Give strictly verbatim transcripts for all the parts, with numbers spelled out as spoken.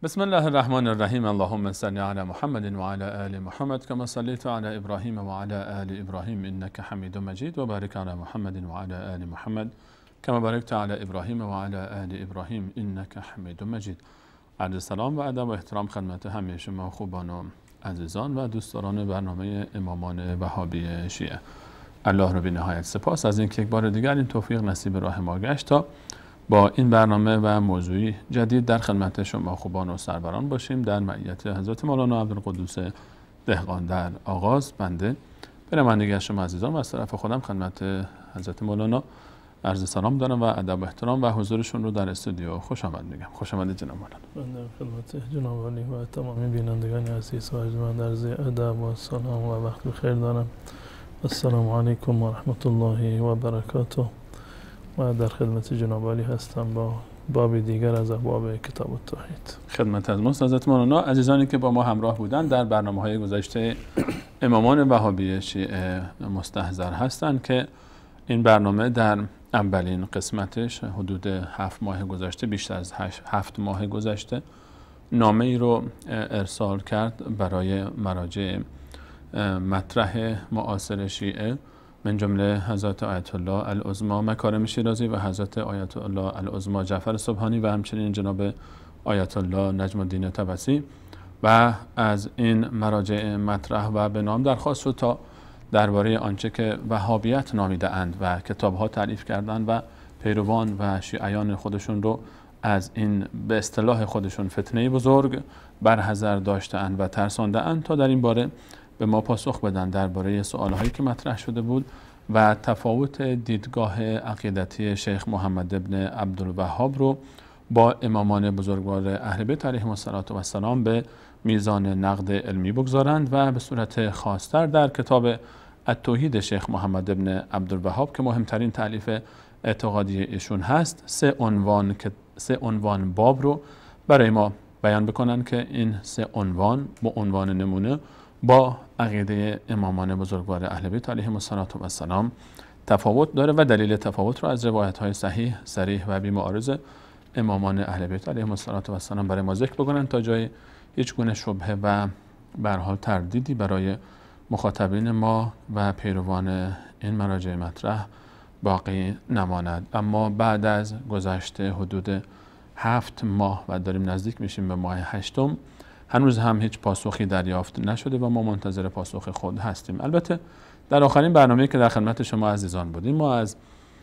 بسم الله الرحمن الرحیم. اللهم صل علی محمد و علی آل محمد كما صليت على ابراهیم و علی آل ابراهیم انك حمید مجید و بارک علی محمد و علی آل محمد كما باركت على ابراهیم و علی آل ابراهیم انك حمید مجید. عرض سلام و ادب و احترام خدمت همه شما خوبان و عزیزان و دوستداران برنامه امامان وهابی شیعه. الله را بی نهایت سپاس از اینکه یک بار دیگر این توفیق نصیب راه ما گشت تا با این برنامه و موضوعی جدید در خدمت شما خوبان و سروران باشیم. در معیت حضرت مولانا عبدالقدوس دهقان در آغاز بنده به نمایندگی شما عزیزان و از طرف خودم خدمت حضرت مولانا عرض سلام دارم و ادب و احترام و حضورشون رو در استودیو خوش آمد میگم. خوش آمدید جناب مولانا. بنده خدمت جناب علی و تمامی بینندگان عزیز و ارجمند عرض ادب و سلام و وقت بخیر دارم. السلام علیکم و رحمت الله و برکاته. و در خدمت جناب علی هستم با باب دیگر از ابواب کتاب التوحید. خدمت از ماست حضرت مولانا. عزیزانی که با ما همراه بودند در برنامه‌های گذشته امامان وهابی شیعه مستحضر هستند که این برنامه در اولین قسمتش حدود هفت ماه گذشته، بیشتر از هفت ماه گذشته، نامه ای رو ارسال کرد برای مراجع مطرح معاصر شیعه من جمله حضرت آیت الله العظمی مکارم شیرازی و حضرت آیت الله العظمی جعفر سبحانی و همچنین جناب آیت الله نجم الدین طبسی. و از این مراجع مطرح و به نام درخواست شد تا درباره آنچه که وهابیت نامیده اند و کتاب‌ها تعریف کردند و پیروان و شیعیان خودشون رو از این به اصطلاح خودشون فتنه بزرگ برحذر داشته‌اند و ترسانده‌اند تا در این باره به ما پاسخ بدن درباره سوالهایی که مطرح شده بود و تفاوت دیدگاه عقیدتی شیخ محمد ابن عبدالوهاب رو با امامان بزرگوار اهل بیت علیهم السلام به میزان نقد علمی بگذارند و به صورت خاص‌تر در کتاب التوحید شیخ محمد ابن عبدالوهاب که مهمترین تألیف اعتقادی ایشون هست، سه عنوان که سه عنوان باب رو برای ما بیان بکنن که این سه عنوان با عنوان نمونه با عقیده امامان بزرگوار اهل بیت علیهم السلام تفاوت داره و دلیل تفاوت رو از روایت‌های صحیح، صریح و بی‌معارض امامان اهل بیت علیهم السلام برای ما ذکر بکنن تا جای هیچ گونه شبهه و به هر حال تردیدی برای مخاطبین ما و پیروان این مراجع مطرح باقی نماند. اما بعد از گذشته حدود هفت ماه و داریم نزدیک میشیم به ماه هشتم، هنوز هم هیچ پاسخی دریافت نشده و ما منتظر پاسخ خود هستیم. البته در آخرین برنامه‌ای که در خدمت شما عزیزان بودیم ما از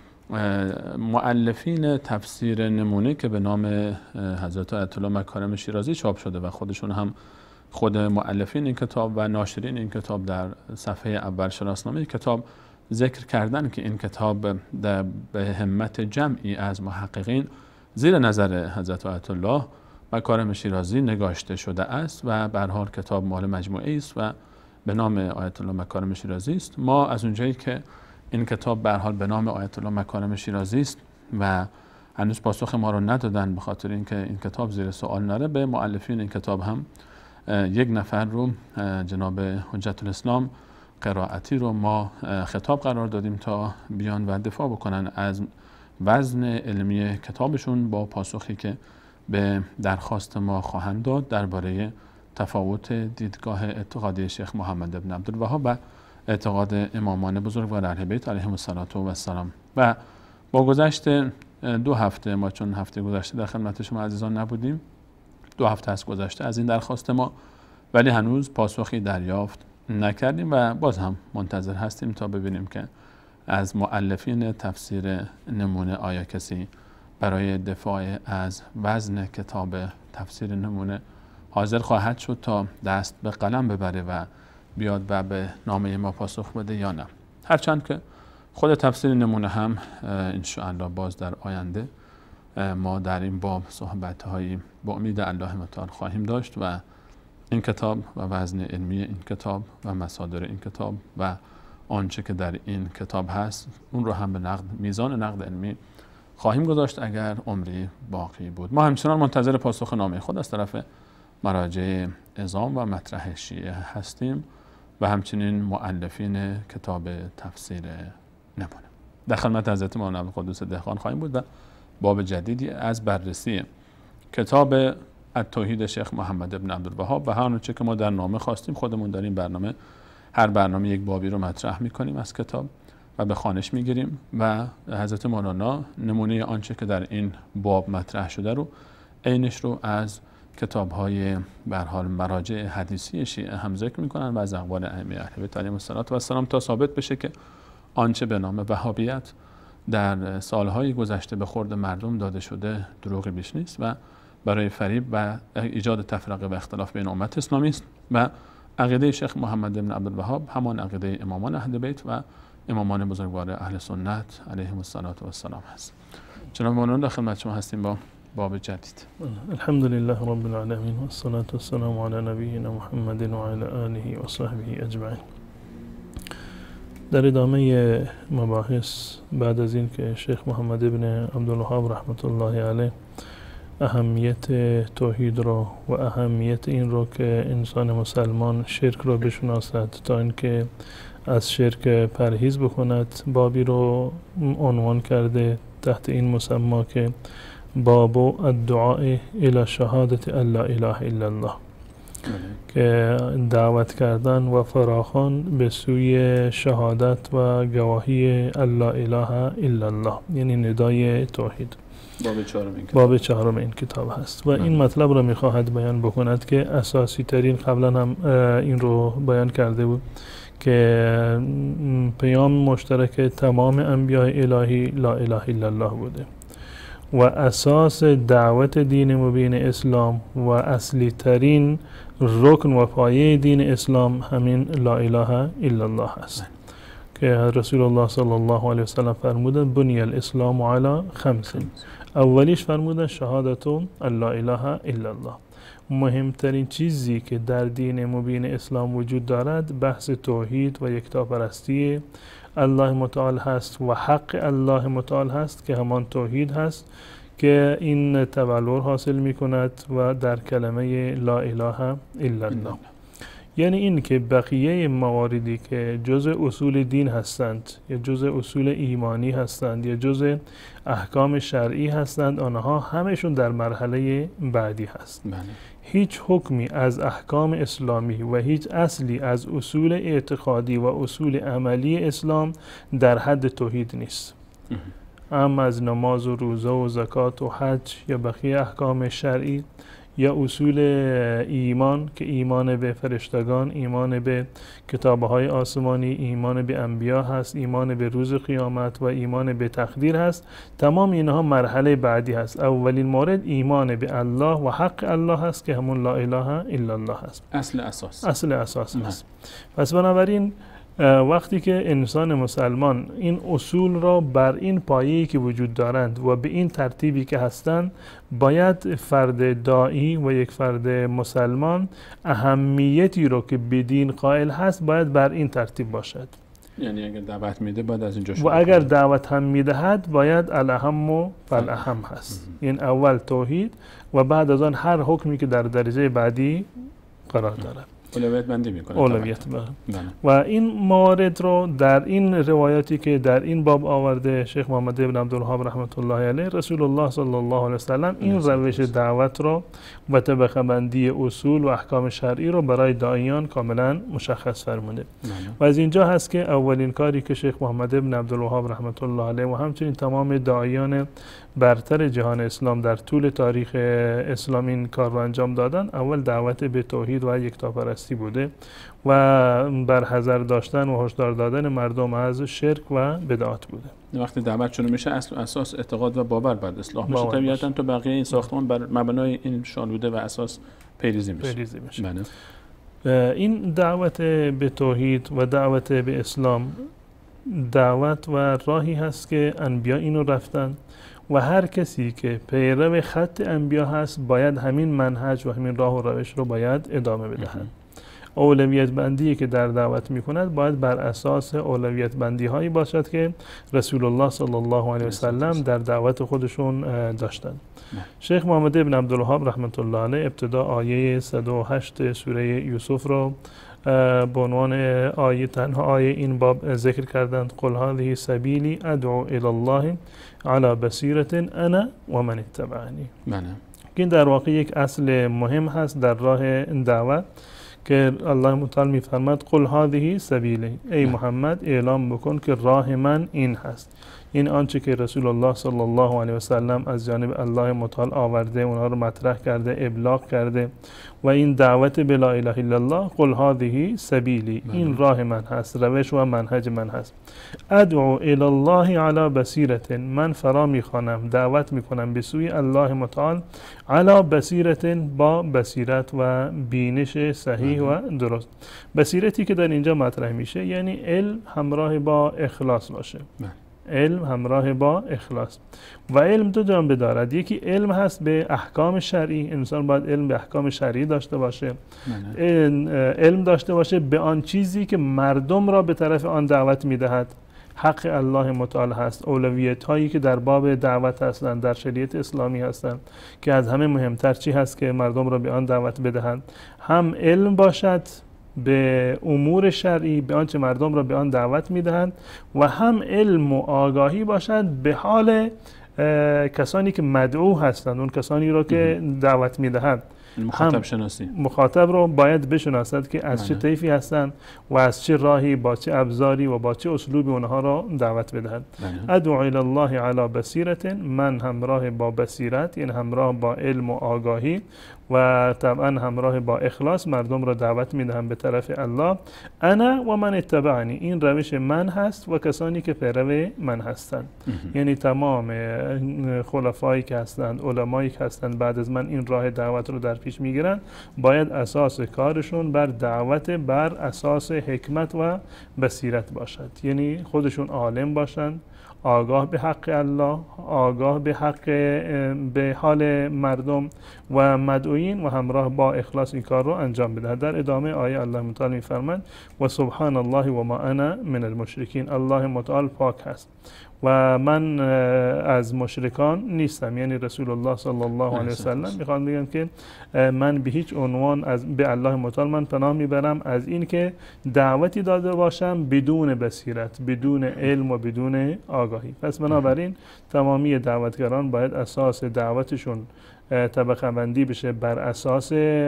مؤلفین تفسیر نمونه که به نام حضرت آیت الله مکارم شیرازی چاپ شده و خودشون هم خود مؤلفین این کتاب و ناشرین این کتاب در صفحه اول شناسنامه کتاب ذکر کردن که این کتاب به همت جمعی از محققین زیر نظر حضرت آیت الله مکارم شیرازی نگاشته شده است و به هر حال کتاب مال مجموعه است و به نام آیت الله مکارم شیرازی است. ما از اونجایی که این کتاب به هر حال به نام آیت الله مکارم شیرازی است و هنوز پاسخ ما رو ندادن به خاطر اینکه این کتاب زیر سوال نره، به مؤلفین این کتاب هم یک نفر رو جناب حجت الاسلام قرائتی رو ما خطاب قرار دادیم تا بیان و دفاع بکنن از وزن علمی کتابشون با پاسخی که به درخواست ما خواهند داد درباره تفاوت دیدگاه اعتقادی شیخ محمد ابن عبدالوهاب و اعتقاد امامان بزرگوار اهل بیت علیهم السلام. و با گذشت دو هفته، ما چون هفته گذشته در خدمت شما عزیزان نبودیم، دو هفته از گذشته از این درخواست ما، ولی هنوز پاسخی دریافت نکردیم و باز هم منتظر هستیم تا ببینیم که از مؤلفین تفسیر نمونه آیا کسی برای دفاع از وزن کتاب تفسیر نمونه حاضر خواهد شد تا دست به قلم ببره و بیاد و به نامه ما پاسخ بده یا نه. هرچند که خود تفسیر نمونه هم انشاءالله باز در آینده ما در این باب صحبت‌هایی با امید الله متعال خواهیم داشت و این کتاب و وزن علمی این کتاب و مصادر این کتاب و آنچه که در این کتاب هست اون رو هم به نقد میزان نقد علمی خواهیم گذاشت اگر عمری باقی بود. ما همچنان منتظر پاسخ نامه خود از طرف مراجع عظام و مطرح شیعه هستیم و همچنین مؤلفین کتاب تفسیر نمونه. در خدمت حضرت مولانا عبدالقدوس دهقان خواهیم بود و باب جدیدی از بررسی کتاب التوحید شیخ محمد ابن عبدالوهاب و هر آنچه که ما در نامه خواستیم خودمون در این برنامه هر برنامه یک بابی رو مطرح میکنیم از کتاب و به خوانش میگیریم و حضرت مولانا نمونه آنچه که در این باب مطرح شده رو عینش رو از کتاب‌های به هر حال مراجع حدیثی شیعه هم ذکر میکنن و از اقوال ائمه اهل بیت علیهم السلام تا ثابت بشه که آنچه به نام وهابیت در سالهای گذشته به خورد مردم داده شده دروغی بیش نیست و برای فریب و ایجاد تفرقه و اختلاف بین امت اسلامی است و عقیده شیخ محمد بن عبدالوهاب همان عقیده امامان اهل بیت و امامان بزرگوار اهل سنت علیهم السلام هست. جناب مولانا در خدمت شما هستیم با باب جدید. الحمد لله رب العالمین و الصلاة والسلام علی نبینا محمد و علی آله و صحبه اجمعین. در ادامه مباحث بعد از این که شیخ محمد بن عبدالوهاب رحمت الله علیه اهمیت توحید رو و اهمیت این رو که انسان مسلمان شرک رو بشناسد تا اینکه از شرک پرهیز بکند، بابی رو عنوان کرده تحت این مسما که باب الدعاء الى شهادت ان لا اله الا الله، که دعوت کردن و فراخوان به سوی شهادت و گواهی ان لا اله الا الله، یعنی ندای توحید. باب چهارم این کتاب. باب چهارم این کتاب هست و این مطلب را میخواهد بیان بکند که اساسی ترین، قبلا هم این رو بیان کرده بود که پیام مشترک تمام انبیاء الهی لا اله الا الله بوده و اساس دعوت دین مبین اسلام و اصلی ترین رکن و پایه دین اسلام همین لا اله الا الله هست که رسول الله صلی الله علیه وسلم فرمودند بنی الاسلام علی خمس. اولیش فرمودن شهادت ان لا اله الا الله. مهمترین چیزی که در دین مبین اسلام وجود دارد بحث توحید و یکتاپرستی الله متعال هست و حق الله متعال هست که همان توحید هست که این تبلور حاصل می کند و در کلمه لا اله الا الله. یعنی این که بقیه مواردی که جزء اصول دین هستند یا جزء اصول ایمانی هستند یا جزء احکام شرعی هستند، آنها همشون در مرحله بعدی هست. بله. هیچ حکمی از احکام اسلامی و هیچ اصلی از اصول اعتقادی و اصول عملی اسلام در حد توحید نیست. اما از نماز و روزه و زکات و حج یا بقیه احکام شرعی یا اصول ایمان که ایمان به فرشتگان، ایمان به کتابهای آسمانی، ایمان به انبیا هست، ایمان به روز قیامت و ایمان به تقدیر هست، تمام اینها مرحله بعدی هست. اولین مورد ایمان به الله و حق الله هست که همون لا اله الا الله هست. اصل اساس. اصل اساس هست. پس بنابراین وقتی که انسان مسلمان این اصول را بر این پایه‌ای که وجود دارند و به این ترتیبی که هستند، باید فرد داعی و یک فرد مسلمان اهمیتی رو که به دین قائل هست باید بر این ترتیب باشد. یعنی اگر دعوت میده باید از اینجا شروع و اگر دعوت هم میدهد باید الاهم و فالاهم هست. این اول توحید و بعد از آن هر حکمی که در درجه بعدی قرار دارد اولویت بندی میکنه. اولویت بله. و این موارد رو در این روایاتی که در این باب آورده شیخ محمد بن عبدالوهاب رحمت الله علیه، رسول الله صلی الله علیه وسلم این روش دعوت رو و طبقه بندی اصول و احکام شرعی رو برای داعیان کاملا مشخص فرموده. و از اینجا هست که اولین کاری که شیخ محمد بن عبدالوهاب رحمت الله علیه و همچنین تمام داعیان برتر جهان اسلام در طول تاریخ اسلام این کار رو انجام دادن، اول دعوت به توحید و یکتاپرستی بوده و بر حذر داشتن و هشدار دادن مردم از شرک و بدعات بوده. وقتی دعوت شروع میشه اصل اساس اعتقاد و باور باید اصلاح بشه، طبیعتاً تو بقیه این ساختمان بر مبنای این شالوده و اساس پیریزی میشه. پیریزی میشه. بله. این دعوت به توحید و دعوت به اسلام دعوت و راهی هست که انبیا اینو رفتن و هر کسی که پیرو خط انبیا هست باید همین منهج و همین راه و روش رو باید ادامه بدهند. اولویت بندی که در دعوت می کند باید بر اساس اولویت بندی هایی باشد که رسول الله صلی الله علیه وسلم در دعوت خودشون داشتند. شیخ محمد بن عبدالوهاب رحمت الله علیه ابتدا آیه صد و هشت سوره یوسف رو به عنوان آیه تنها آیه این باب ذکر کردند. قل هذه سبیلی ادعو الی الله علی بصیرة انا و من اتبعنی. این در واقع یک اصل مهم هست در راه دعوت که الله متعال میفرماد قل هذه سبیلی، ای محمد اعلام بکن که راه من این هست. این آنچه که رسول الله صلی الله علیه و سلم از جانب الله متعال آورده، اونها رو مطرح کرده، ابلاغ کرده و این دعوت به لا اله الا الله، قل هذه سبیلی، این راه من هست، روش و منهج من هست. ادعو الی الله علی بصیرت، من فرا میخوانم، دعوت میکنم به سوی الله متعال، علی بصیرت، با بصیرت و بینش صحیح و درست. بصیرتی که در اینجا مطرح میشه یعنی علم همراه با اخلاص باشه. علم همراه با اخلاص و علم دو جنبه دارد. یکی علم هست به احکام شرعی، انسان باید علم به احکام شرعی داشته باشه، علم داشته باشه به آن چیزی که مردم را به طرف آن دعوت میدهد. حق الله متعال هست، اولویت هایی که در باب دعوت هستند، در شریعت اسلامی هستند که از همه مهمتر چی هست که مردم را به آن دعوت بدهند. هم علم باشد به امور شرعی، به آنچه مردم را به آن دعوت میدهند، و هم علم و آگاهی باشد به حال کسانی که مدعو هستند، اون کسانی را که دعوت میدهند. مخاطب شناسی، مخاطب رو باید بشناسد که از چه طیفی هستند و از چه راهی، با چه ابزاری و با چه اسلوبی اونها را دعوت بدهند. ادعو الی الله علی بصیرت، من همراه با بصیرت، یعنی همراه با علم و آگاهی و طبعا همراه با اخلاص مردم را دعوت میدهم به طرف الله. انا و من اتبعنی، این روش من هست و کسانی که پیرو من هستند. یعنی تمام خلفایی که هستند، علمایی که هستند بعد از من این راه دعوت رو در پیش میگیرن، باید اساس کارشون بر دعوت بر اساس حکمت و بصیرت باشد. یعنی خودشون عالم باشند، آگاه به حق الله، آگاه به حق به حال مردم و مدعوین، و همراه با اخلاص این کار رو انجام بده. در ادامه آیه الله متعال میفرماید و سبحان الله و ما انا من المشرکین، الله متعال پاک هست و من از مشرکان نیستم. یعنی رسول الله صلی الله علیه و سلم میخوان بگن که من به هیچ عنوان از به الله متعال من پناه میبرم از این که دعوتی داده باشم بدون بصیرت، بدون علم و بدون آگاهی. پس بنابراین تمامی دعوتگران باید اساس دعوتشون طبقه بندی بشه بر اساس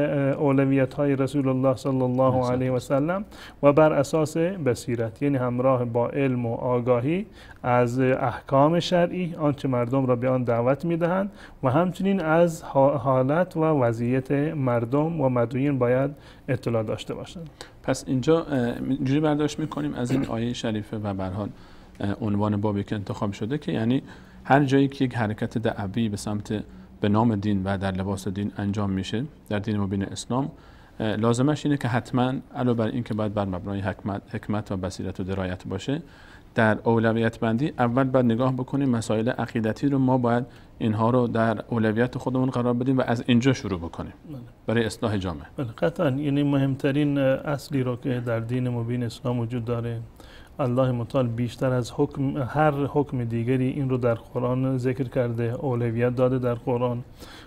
اولویت های رسول الله صلی الله علیه و سلم و بر اساس بصیرت، یعنی همراه با علم و آگاهی از احکام شرعی، آنچه مردم را به آن دعوت میدهند، و همچنین از حالت و وضعیت مردم و مدعوین باید اطلاع داشته باشند. پس اینجا اینجوری برداشت میکنیم از این آیه شریفه و به هر حال عنوان بابی که انتخاب شده که یعنی هر جایی که یک حرکت دعوی به سمت به نام دین و در لباس دین انجام میشه در دین مبین اسلام، لازمش اینه که حتما علاوه بر این که باید بر مبنای حکمت, حکمت و بصیرت و درایت باشه، در اولویت بندی اول باید نگاه بکنیم مسائل عقیدتی رو ما باید اینها رو در اولویت خودمون قرار بدیم و از اینجا شروع بکنیم برای اصلاح جامعه. بله قطعا، یعنی مهمترین اصلی رو که در دین مبین اسلام وجود داره، الله متعال بیشتر از حکم هر حکم دیگری این رو در قرآن ذکر کرده، اولویت داده در قرآن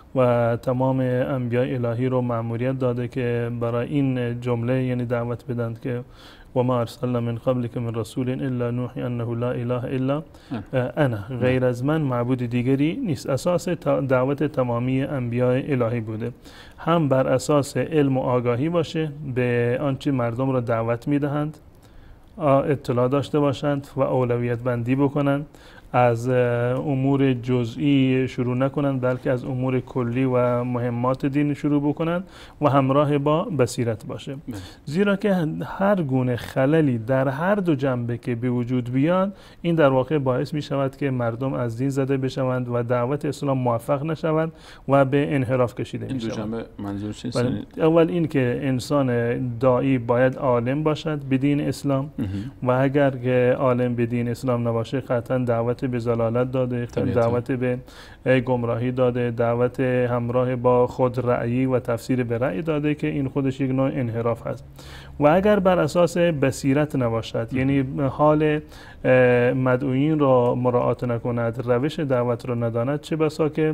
و تمام انبیاء الهی رو مأموریت داده که برای این جمله یعنی دعوت بدند که و ما ارسلنا من قبلک من رسول الا نوحی انه لا اله الا انا، غیر از من معبود دیگری نیست. اساس دعوت تمامی انبیاء الهی بوده، هم بر اساس علم و آگاهی باشه، به آنچه مردم را دعوت میدهند اطلاع داشته باشند و اولویت بندی بکنند، از امور جزئی شروع نکنند بلکه از امور کلی و مهمات دین شروع بکنند و همراه با بصیرت باشه. زیرا که هر گونه خللی در هر دو جنبه که به وجود بیاد، این در واقع باعث می شود که مردم از دین زده بشوند و دعوت اسلام موفق نشوند و به انحراف کشیده می شوند. این دو جنبه منظور چیست؟ اول این که انسان داعی باید عالم باشد به دین اسلام و اگر که عالم به دین اسلام نباشه قطعا دعوت به ضلالت داده، دعوت به گمراهی داده، دعوت همراه با خود رأیی و تفسیر به رأی داده که این خودش یک نوع انحراف هست. و اگر بر اساس بصیرت نباشد، یعنی حال مدعوین را مراعات نکند، روش دعوت را نداند، چه بسا که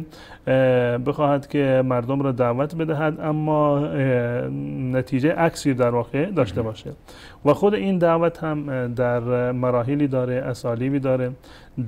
بخواهد که مردم را دعوت بدهد اما نتیجه عکسی در واقع داشته باشه. و خود این دعوت هم در مراحلی داره، اسالیبی داره.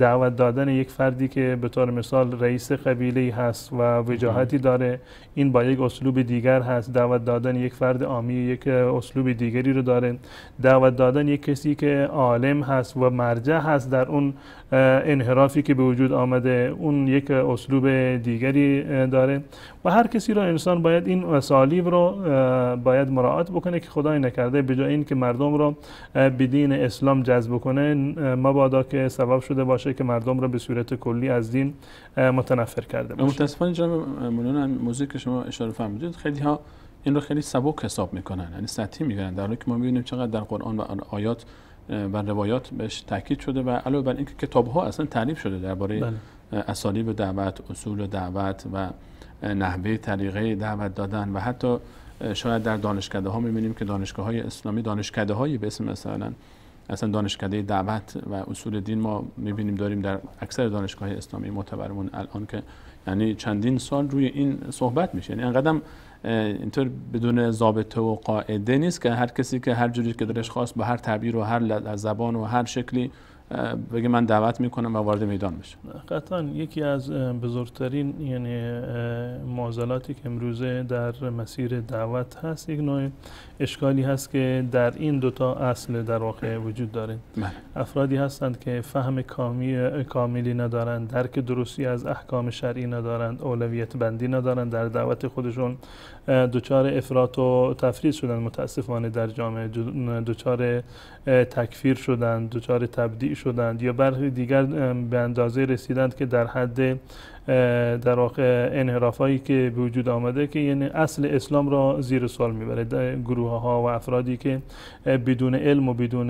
دعوت دادن یک فردی که به طور مثال رئیس قبیله هست و وجاهتی داره، این با یک اسلوب دیگر هست. دعوت دادن یک فرد عامی یک اسلوب دیگری رو داره. دعوت دادن یک کسی که عالم هست و مرجع هست در اون انحرافی که به وجود آمده، اون یک اسلوب دیگری داره. و هر کسی رو انسان باید این اسالیب رو باید مراعات بکنه که خدای نکرده به جای این که مردم رو به دین اسلام جذب کنه، مبادا که سبب شده باشه که مردم رو به صورت کلی از دین متنفر کرده باشه. متاسفانه جناب مولانا، موضوعی که شما اشاره فرمودید خیلی ها این رو خیلی سبک حساب میکنن، یعنی سطحی میگن، در حالی که ما میبینیم چقدر در قرآن و آیات و روایات بهش تاکید شده و علاوه بر اینکه کتاب‌ها اصلا تعریف شده درباره اسالیب دعوت، اصول دعوت و نحوه طریقه دعوت دادن و حتی شاید در دانشکده ها می‌بینیم که دانشگاه های اسلامی دانشکده هایی به اسم مثلا اصلا دانشکده دعوت و اصول دین ما می‌بینیم داریم در اکثر دانشگاه اسلامی معتبرمون الان، که یعنی چندین سال روی این صحبت میشه. یعنی انقدرم اینطور بدون ضابطه و قاعده نیست که هر کسی که هر جوری که دلش خواست به هر تعبیر و هر زبان و هر شکلی بگه من دعوت میکنم و وارد میدان بشه. قطعا یکی از بزرگترین یعنی معضلاتی که امروزه در مسیر دعوت هست، یک نوع اشکالی هست که در این دوتا اصل در واقع وجود داره. افرادی هستند که فهم کامی کاملی ندارند، درک درستی از احکام شرعی ندارند، اولویت بندی ندارند، در دعوت خودشون دچار افراط و تفریط شدن، متاسفانه در جامعه دچار تکفیر شدند، دچار تبدیع شدند، یا برخی دیگر به اندازه رسیدند که در حد در واقع انحرافایی که به وجود آمده که یعنی اصل اسلام را زیر سوال میبره. گروه ها و افرادی که بدون علم و بدون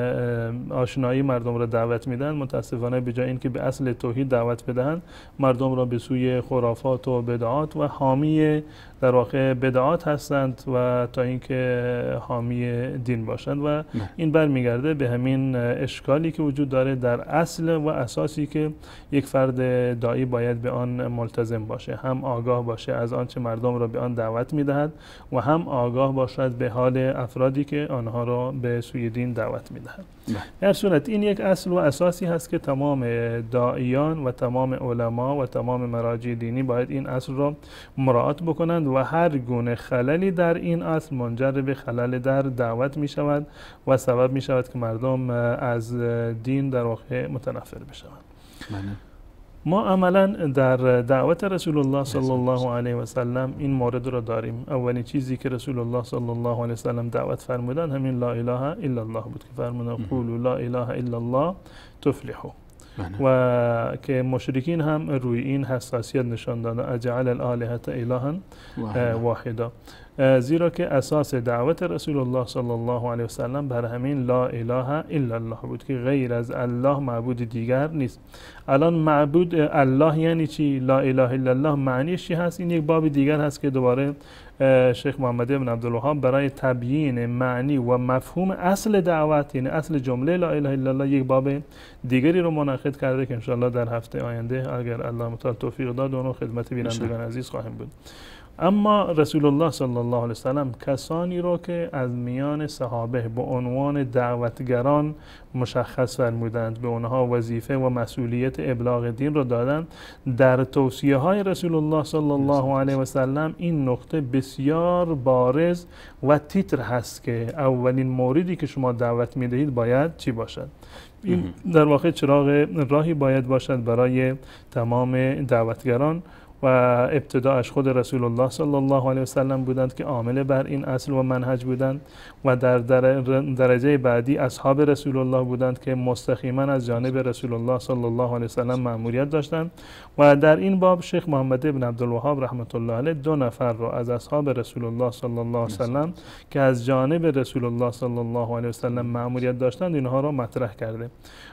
آشنایی مردم را دعوت میدن، متاسفانه به جای اینکه به اصل توحید دعوت بدهند، مردم را به سوی خرافات و بدعات و حامی در واقع بدعات هستند و تا اینکه حامی دین باشند و این برمیگرده به همین اشکالی که وجود داره در اصل و اساسی که یک فرد داعی باید به آن ملتزم باشه، هم آگاه باشه از آنچه مردم را به آن دعوت میدهد و هم آگاه باشد به حال افرادی که آنها را به سوی دین دعوت میدهد. در صورت این یک اصل و اساسی هست که تمام داعیان و تمام علما و تمام مراجع دینی باید این اصل را مراعات بکنند و هر گونه خللی در این اصل منجر به خلل در دعوت می شود و سبب می شود که مردم از دین در واقع متنفر بشوند. ما عملا در دعوت رسول الله صلی الله علیه و سلم این مورد را داریم. اولین چیزی که رسول الله صلی الله علیه و سلم دعوت فرمودن همین لا اله الا الله بود که فرمودن قولوا لا اله الا الله تفلحوا، و که مشرکین هم روی این حساسیت نشان دادن اجعل الالهه الها واحدا، زیرا که اساس دعوت رسول الله صلی الله علیه و سلم بر همین لا اله الا الله بود که غیر از الله معبود دیگر نیست. الان معبود الله یعنی چی؟ لا اله الا الله معنیش چی هست؟ این یک باب دیگر هست که دوباره شیخ محمد ابن عبدالوهاب برای تبیین معنی و مفهوم اصل دعوت، یعنی اصل جمله لا اله الا الله، یک باب دیگری رو منعقد کرده که انشاءالله در هفته آینده اگر الله متعال توفیق داد اون خدمت بینندگان عزیز خواهیم بود. اما رسول الله صلی الله علیه وسلم کسانی رو که از میان صحابه به عنوان دعوتگران مشخص فرمودند، به اونها وظیفه و مسئولیت ابلاغ دین رو دادند، در توصیه های رسول الله صلی الله علیه وسلم این نقطه بسیار بارز و تیتر هست که اولین موردی که شما دعوت میدهید باید چی باشد. این در واقع چراغ راهی باید باشد برای تمام دعوتگران و ابتداعش خود رسول الله صلی الله علیه وسلم بودند که عامل بر این اصل و منهج بودند و در درجه بعدی اصحاب رسول الله بودند که مستقیما از جانب رسول الله صلی الله علیه وسلم مأموریت داشتند و در این باب شیخ محمد ابن عبدالوهاب رحمت الله علیه دو نفر را از اصحاب رسول الله صلی الله علیه وسلم که از جانب رسول الله صلی الله علیه وسلم مأموریت داشتند اینها را مطرح کرده.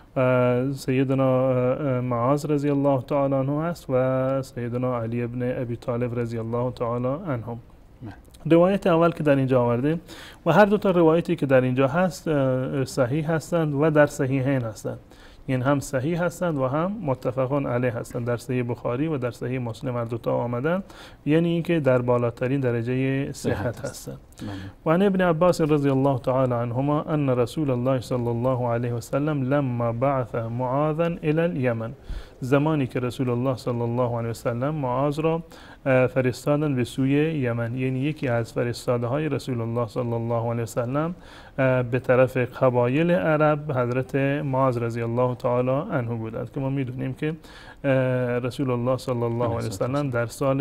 سیدنا معاذ رضی الله تعالی عنه است و سیدنا علی ابن ابی طالب رضی الله تعالی عنهم. روایت اول که در اینجا آورده و هر دو تا روایتی که در اینجا هست صحیح هستند و در صحیحین هستند. این هم صحیح هستند و هم متفقون علیه هستند. در صحیح بخاری و در صحیح مسلم هر دو تا آمدن، یعنی اینکه در بالاترین درجه صحت هستند. و عن ابن عباس رضی الله تعالی عنهما ان رسول الله صلی الله علیه و سلم لما بعث معاذا الى اليمن، زمانی که رسول الله صلی الله علیه و سلم معاذ را فرستادن به سوی یمن، یعنی یکی از فرستاده های رسول الله صلی الله علیه و سلم به طرف قبایل عرب حضرت معاذ رضی الله تعالی عنه بودند که ما میدونیم که رسول الله صلی الله علیه و سلم در سال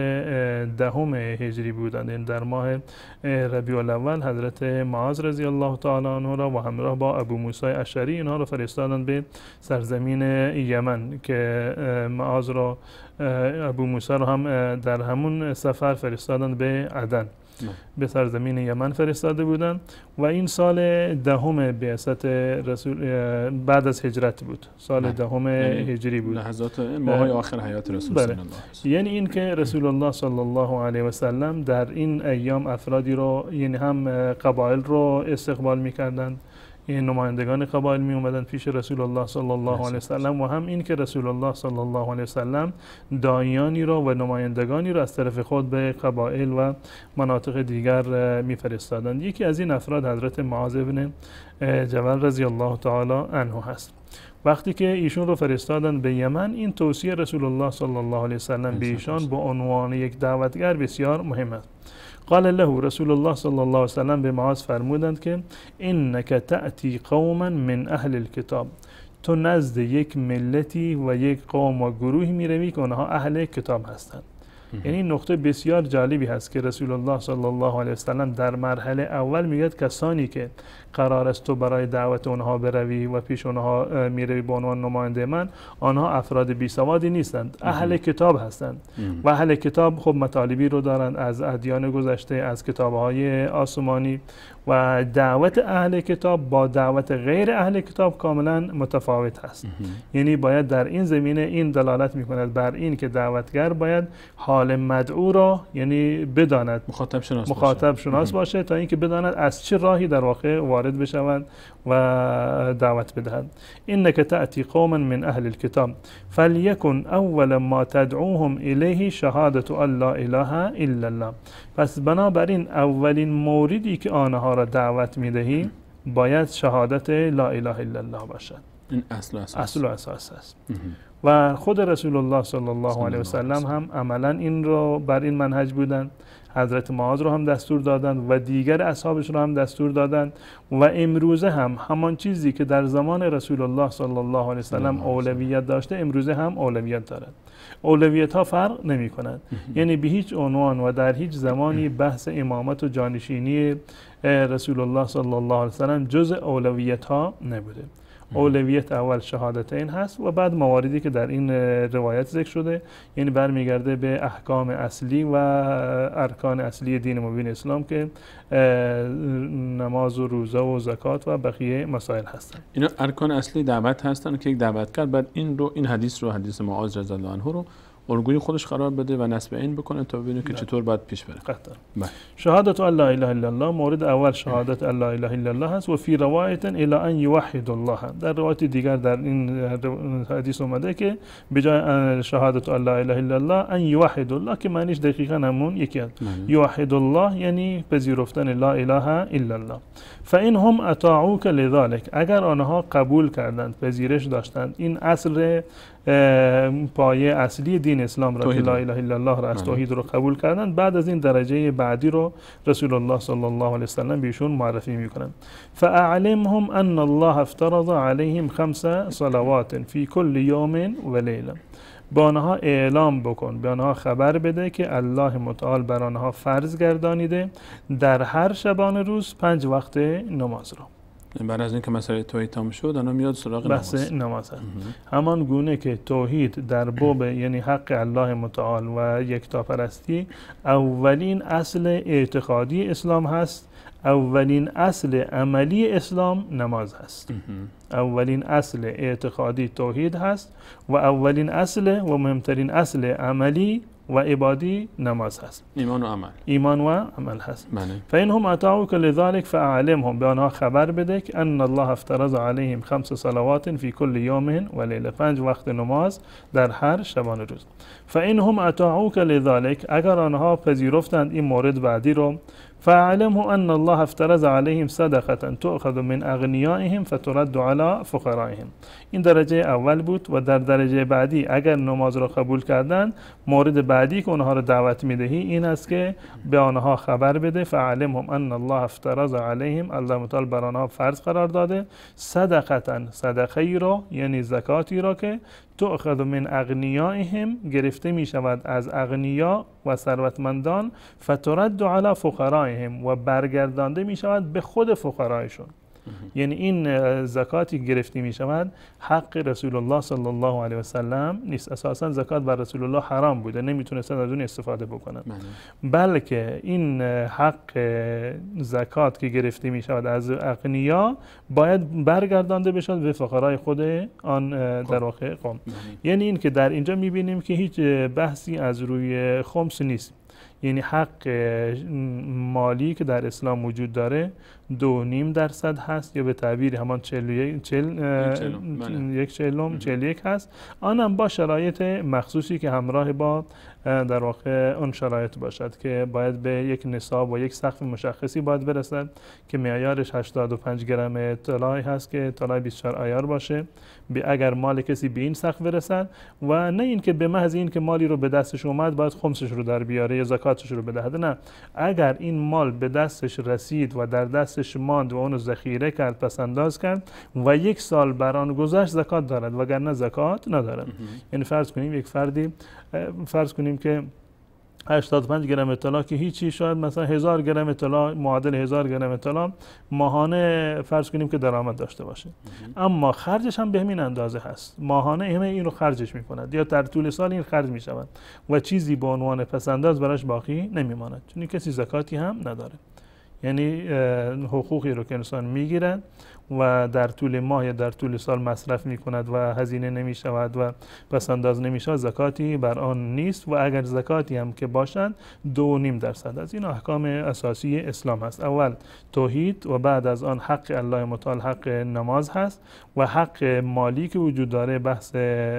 دهم هجری بودند، یعنی در ماه ربیع الاول حضرت معاذ رضی الله تعالی عنه را و همراه با ابو موسی اشعری اینها را فرستادند به سرزمین یمن که معاذ را ابو موسی را هم در همون سفر فرستادند به عدن، به سرزمین یمن فرستاده بودند و این سال دهم بعثت رسول بعد از هجرت بود، سال دهم هجری بود، لحظات ماهای آخر حیات رسول صلی الله علیه و یعنی این که رسول الله صلی الله علیه و سلم در این ایام افرادی رو، یعنی هم قبایل رو استقبال می‌کردند، این نمایندگان قبایل می اومدن پیش رسول الله صلی الله علیه و سلم، و هم این که رسول الله صلی الله علیه و سلم داعیانی را و نمایندگانی را از طرف خود به قبایل و مناطق دیگر میفرستادند. یکی از این افراد حضرت معاذ بن جبل رضی الله تعالی عنه هست. وقتی که ایشون رو فرستادن به یمن، این توصیه رسول الله صلی الله علیه و سلم به ایشان به عنوان یک دعوتگر بسیار مهم است. قال له رسول الله صلی الله علیه و سلم به معاذ فرمودند که انک تأتی قوما من اهل الكتاب، تو نزد یک ملتی و یک قوم و گروهی میروی که آنها اهل کتاب هستند. یعنی این نقطه بسیار جالبی هست که رسول الله صلی الله علیه و سلم در مرحله اول میگه کسانی که قرار است تو برای دعوت اونها بروی و پیش اونها میروی به عنوان نماینده من، آنها افراد بی سوادی نیستند، اهل کتاب هستند و اهل کتاب خب مطالبی رو دارند از ادیان گذشته، از کتاب‌های آسمانی، و دعوت اهل کتاب با دعوت غیر اهل کتاب کاملا متفاوت هست. یعنی باید در این زمینه این دلالت میکند بر این که دعوتگر باید حال مدعو را یعنی بداند، مخاطب شناس مخاطب باشه, شناس باشه تا اینکه بداند از چه راهی در واقع وارد بشوند و دعوت بدهند. انک تأتی قوما من اهل الكتاب فلیکن اول ما تدعوهم الیه شهادت ان لا اله الا الله، پس بنابراین اولین موردی که آنها را دعوت میدهیم باید شهادت لا اله الا الله باشد. این اصل و اساس اصل و اساس است. و خود رسول الله صلی الله علیه و سلم هم عملا این رو بر این منهج بودند. حضرت معاذ رو هم دستور دادند و دیگر اصحابش رو هم دستور دادند و امروزه هم همان چیزی که در زمان رسول الله صلی الله علیه و سلم اولویت داشته امروزه هم اولویت دارد. اولویت ها فرق نمی کنند. یعنی به هیچ عنوان و در هیچ زمانی بحث امامت و جانشینی رسول الله صلی الله علیه و سلم جز اولویت ها نبوده. اولویت اول شهادتین هست و بعد مواردی که در این روایت ذکر شده، یعنی برمیگرده به احکام اصلی و ارکان اصلی دین مبین اسلام که نماز و روزه و زکات و بقیه مسائل هستند. اینا ارکان اصلی دعوت هستن که یک دعوتگر بعد این رو این حدیث رو حدیث معاذ رضی الله عنه رو الگوی خودش قرار بده و نسب این بکنه تا ببینه که چطور باید پیش بره. قطعا. شهادت ان لا اله الا الله، مورد اول شهادت ان لا اله الا الله هست و فی روایت الی ان یوحد الله، در روایت دیگر در این حدیث اومده که به جای شهادت ان لا اله الا الله ان یوحد الله که معنیش دقیقاً همون یکی است. یوحد الله یعنی پذیرفتن لا اله الا الله. فانهم اطاعوک لذلك، اگر آنها قبول کردند، پذیرش داشتند این اصل پایه اصلی دین اسلام را که لا اله الا الله را از توحید رو قبول کردن، بعد از این درجه بعدی رو رسول الله صلی الله علیه و سلم بهشون معرفی میکنن. فاعلمهم ان الله افترض عليهم خمس صلوات فی کل یوم و لیله، به آنها اعلام بکن، به آنها خبر بده که الله متعال بر آنها فرض گردانیده در هر شبانه روز پنج وقت نماز را. بعد از اینکه مسئله توحید تمام شد انا میاد سراغ بحث نماز, نماز هست. همان گونه که توحید در باب یعنی حق الله متعال و یکتاپرستی اولین اصل اعتقادی اسلام هست، اولین اصل عملی اسلام نماز هست. اولین اصل اعتقادی توحید هست و اولین اصل و مهمترین اصل عملی و عبادی نماز هست. ایمان و عمل. ایمان و عمل هست. بله. فإنهم أطاعوك لذلك فأعلمهم، به آنها خبر بده که ان الله افترض عليهم خمس صلوات في كل يوم و لیله، پنج وقت نماز در هر شبانه روز. فإنهم أطاعوك لذلك، اگر آنها پذیرفتند این مورد بعدی رو، فاعلمه ان الله افترض عليهم صدقه تؤخذ من اغنیائهم فترد على فقرائهم. این درجه اول بود و در درجه بعدی اگر نماز را قبول کردند، مورد بعدی که اونها را دعوت میدهی این است که به آنها خبر بده، فاعلمهم ان الله افترض عليهم، الله متعال بر آنها فرض قرار داده، صدقه، صدقه ای را یعنی زکاتی را که تؤخذ من اغنیائهم، گرفته می شود از اغنیا و ثروتمندان، فترد علی فقرائهم، و برگردانده می شود به خود فقرایشون. یعنی این زکاتی گرفته می شود حق رسول الله صلی الله علیه و سلم نیست. اساسا زکات بر رسول الله حرام بوده، نمیتونستن از اون استفاده بکنن. بلکه این حق زکات که گرفته می شود از اغنیا باید برگردانده بشود به فقرای خود آن در واقع قوم. یعنی این که در اینجا می بینیم که هیچ بحثی از روی خمس نیست. یعنی حق مالی که در اسلام وجود داره دو نیم درصد هست، یا به تعبیر همان چهل یک چهلم چهل یک هست، آنم با شرایط مخصوصی که همراه با در واقع اون شرایط باشد که باید به یک نصاب و یک سقف مشخصی باید برسد که معیارش هشتاد و پنج گرم طلای هست که طلای بیست و چهار عیار باشه. اگر مال کسی به این سقف برسد و نه اینکه به محض این که مالی رو به دستش اومد باید خمسش رو در بیاره یا زکاتش رو بدهد، نه، اگر این مال به دستش رسید و در دستش ماند و اونو ذخیره کرد، پس انداز کرد و یک سال بر آن گذشت، زکات دارد، وگرنه زکات ندارد. یعنی فرض کنیم یک فردی، فرض کنیم که هشتاد و پنج گرم طلا که هیچی، شاید مثلا هزار گرم طلا معادل هزار گرم طلا ماهانه فرض کنیم که درآمد داشته باشه، اما خرجش هم به همین اندازه هست، ماهانه همه این رو خرجش میکند یا در طول سال این خرج میشود و چیزی به عنوان پسنداز براش باقی نمیماند، چون کسی زکاتی هم نداره. یعنی حقوقی رو که انسان میگیرد و در طول ماه یا در طول سال مصرف می کند و هزینه نمی شود و پس انداز نمی شود، زکاتی بر آن نیست و اگر زکاتی هم که باشد دو نیم درصد از این احکام اساسی اسلام هست. اول توحید و بعد از آن حق الله متعال حق نماز هست و حق مالی که وجود داره بحث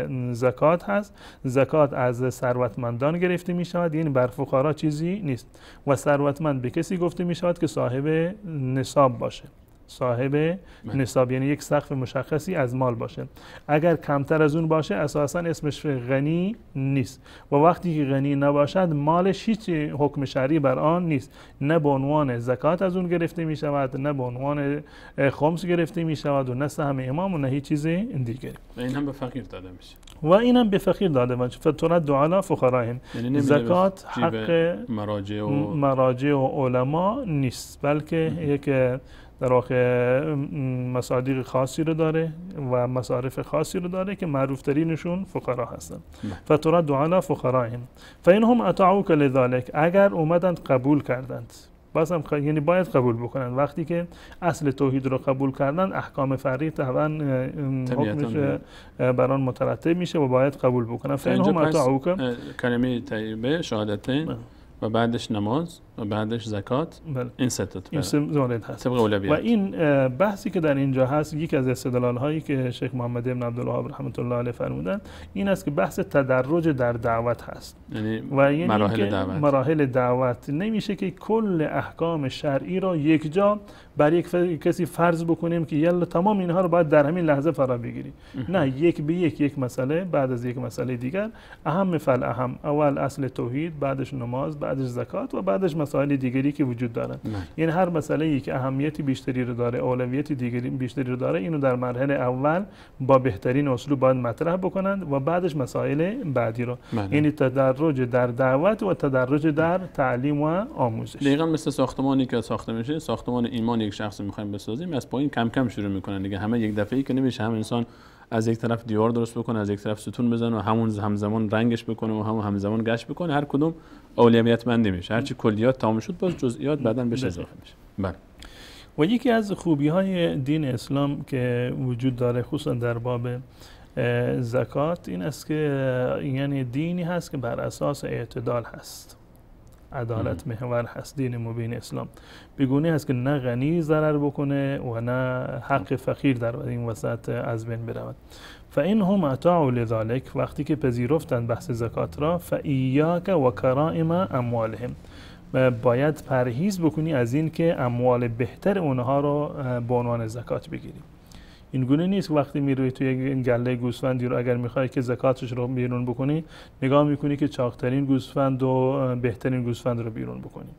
زکات هست. زکات از ثروتمندان گرفته می شود، یعنی بر فقرا چیزی نیست و ثروتمند به کسی گفته می شود که صاحب نصاب باشه، صاحب نصاب یعنی یک سقف مشخصی از مال باشه. اگر کمتر از اون باشه اساسا اسمش غنی نیست و وقتی که غنی نباشد مالش هیچ حکم شرعی بر آن نیست، نه به عنوان زکات از اون گرفته می شود، نه به عنوان خمس گرفته می شود و نه سهم امام و نه هیچ چیز دیگری. و این هم به فقیر داده میشه و این هم به فقیر داده میشه. فترد علی فقرائهم، یعنی زکات حق مراجع و مراجع و علما نیست، بلکه یک در واقع مصادیق خاصی رو داره و مصارف خاصی رو داره که معروف ترینشون فقرا هستن. فترد علی فقرائهم فإنهم أطاعوك لذلك، اگر اومدند قبول کردند، باز هم یعنی باید قبول بکنند. وقتی که اصل توحید رو قبول کردن احکام فرعی طبعا حکمش بر آن مترتب میشه و باید قبول بکنند. فإنهم أطاعوك، کلمه طیبه شهادتین و بعدش نماز و بعدش زکات، بله. این سه تا این سه مورد هست. و این بحثی که در اینجا هست، یک از استدلال هایی که شیخ محمد ابن عبدالوهاب رحمت الله علیه فرمودن این است که بحث تدرج در دعوت هست. یعنی و یعنی مراحل دعوت. مراحل دعوت نمیشه که کل احکام شرعی را یک جا بر یک کسی فرض بکنیم که یلا تمام اینها رو باید در همین لحظه فرا بگیری. نه، یک به یک یک مسئله بعد از یک مسئله دیگر، اهم فل اهم، اول اصل توحید، بعدش نماز، بعدش زکات و بعدش مسائل دیگری که وجود دارند. یعنی هر مسئله‌ای که اهمیتی بیشتری رو داره، اولویت دیگری بیشتری رو داره، اینو در مرحله اول با بهترین اسلوب باید مطرح بکنند و بعدش مسائل بعدی رو. یعنی تدرج در دعوت و تدرج در تعلیم و آموزش. دقیقاً مثل ساختمانی که ساخته میشه، ساختمان ایمان یک شخص می‌خوایم بسازیم، از پایین کم کم شروع میکنن دیگه. همه یک دفعه‌ای که نمیشه، هم انسان از یک طرف دیوار درست بکنه، از یک طرف ستون بزنه و همون همزمان رنگش بکنه و همون همزمان گشت بکنه. هر کدوم اولویتمند میشه. هرچی کلیات تمام شد باز جزئیات بعداً بهش اضافه میشه. بله. و یکی از خوبی‌های دین اسلام که وجود داره خصوصا در باب زکات این است که یعنی دینی هست که بر اساس اعتدال هست، عدالت محور هست دین مبین اسلام. بگونه هست که نه غنی ضرر بکنه و نه حق فقیر در این وسط از بین برود. فإنهم اطاعوا لذلك، وقتی که پذیرفتند بحث زکات را، فإیاک و کرائم اموالهم، باید پرهیز بکنی از این که اموال بهتر اونها رو به عنوان زکات بگیری. این گونه نیست وقتی میروی توی گله گوسفندی رو اگر میخوای که زکاتش رو بیرون بکنی، نگاه میکنی که چاقترین گوسفند و بهترین گوسفند رو بیرون بکنی.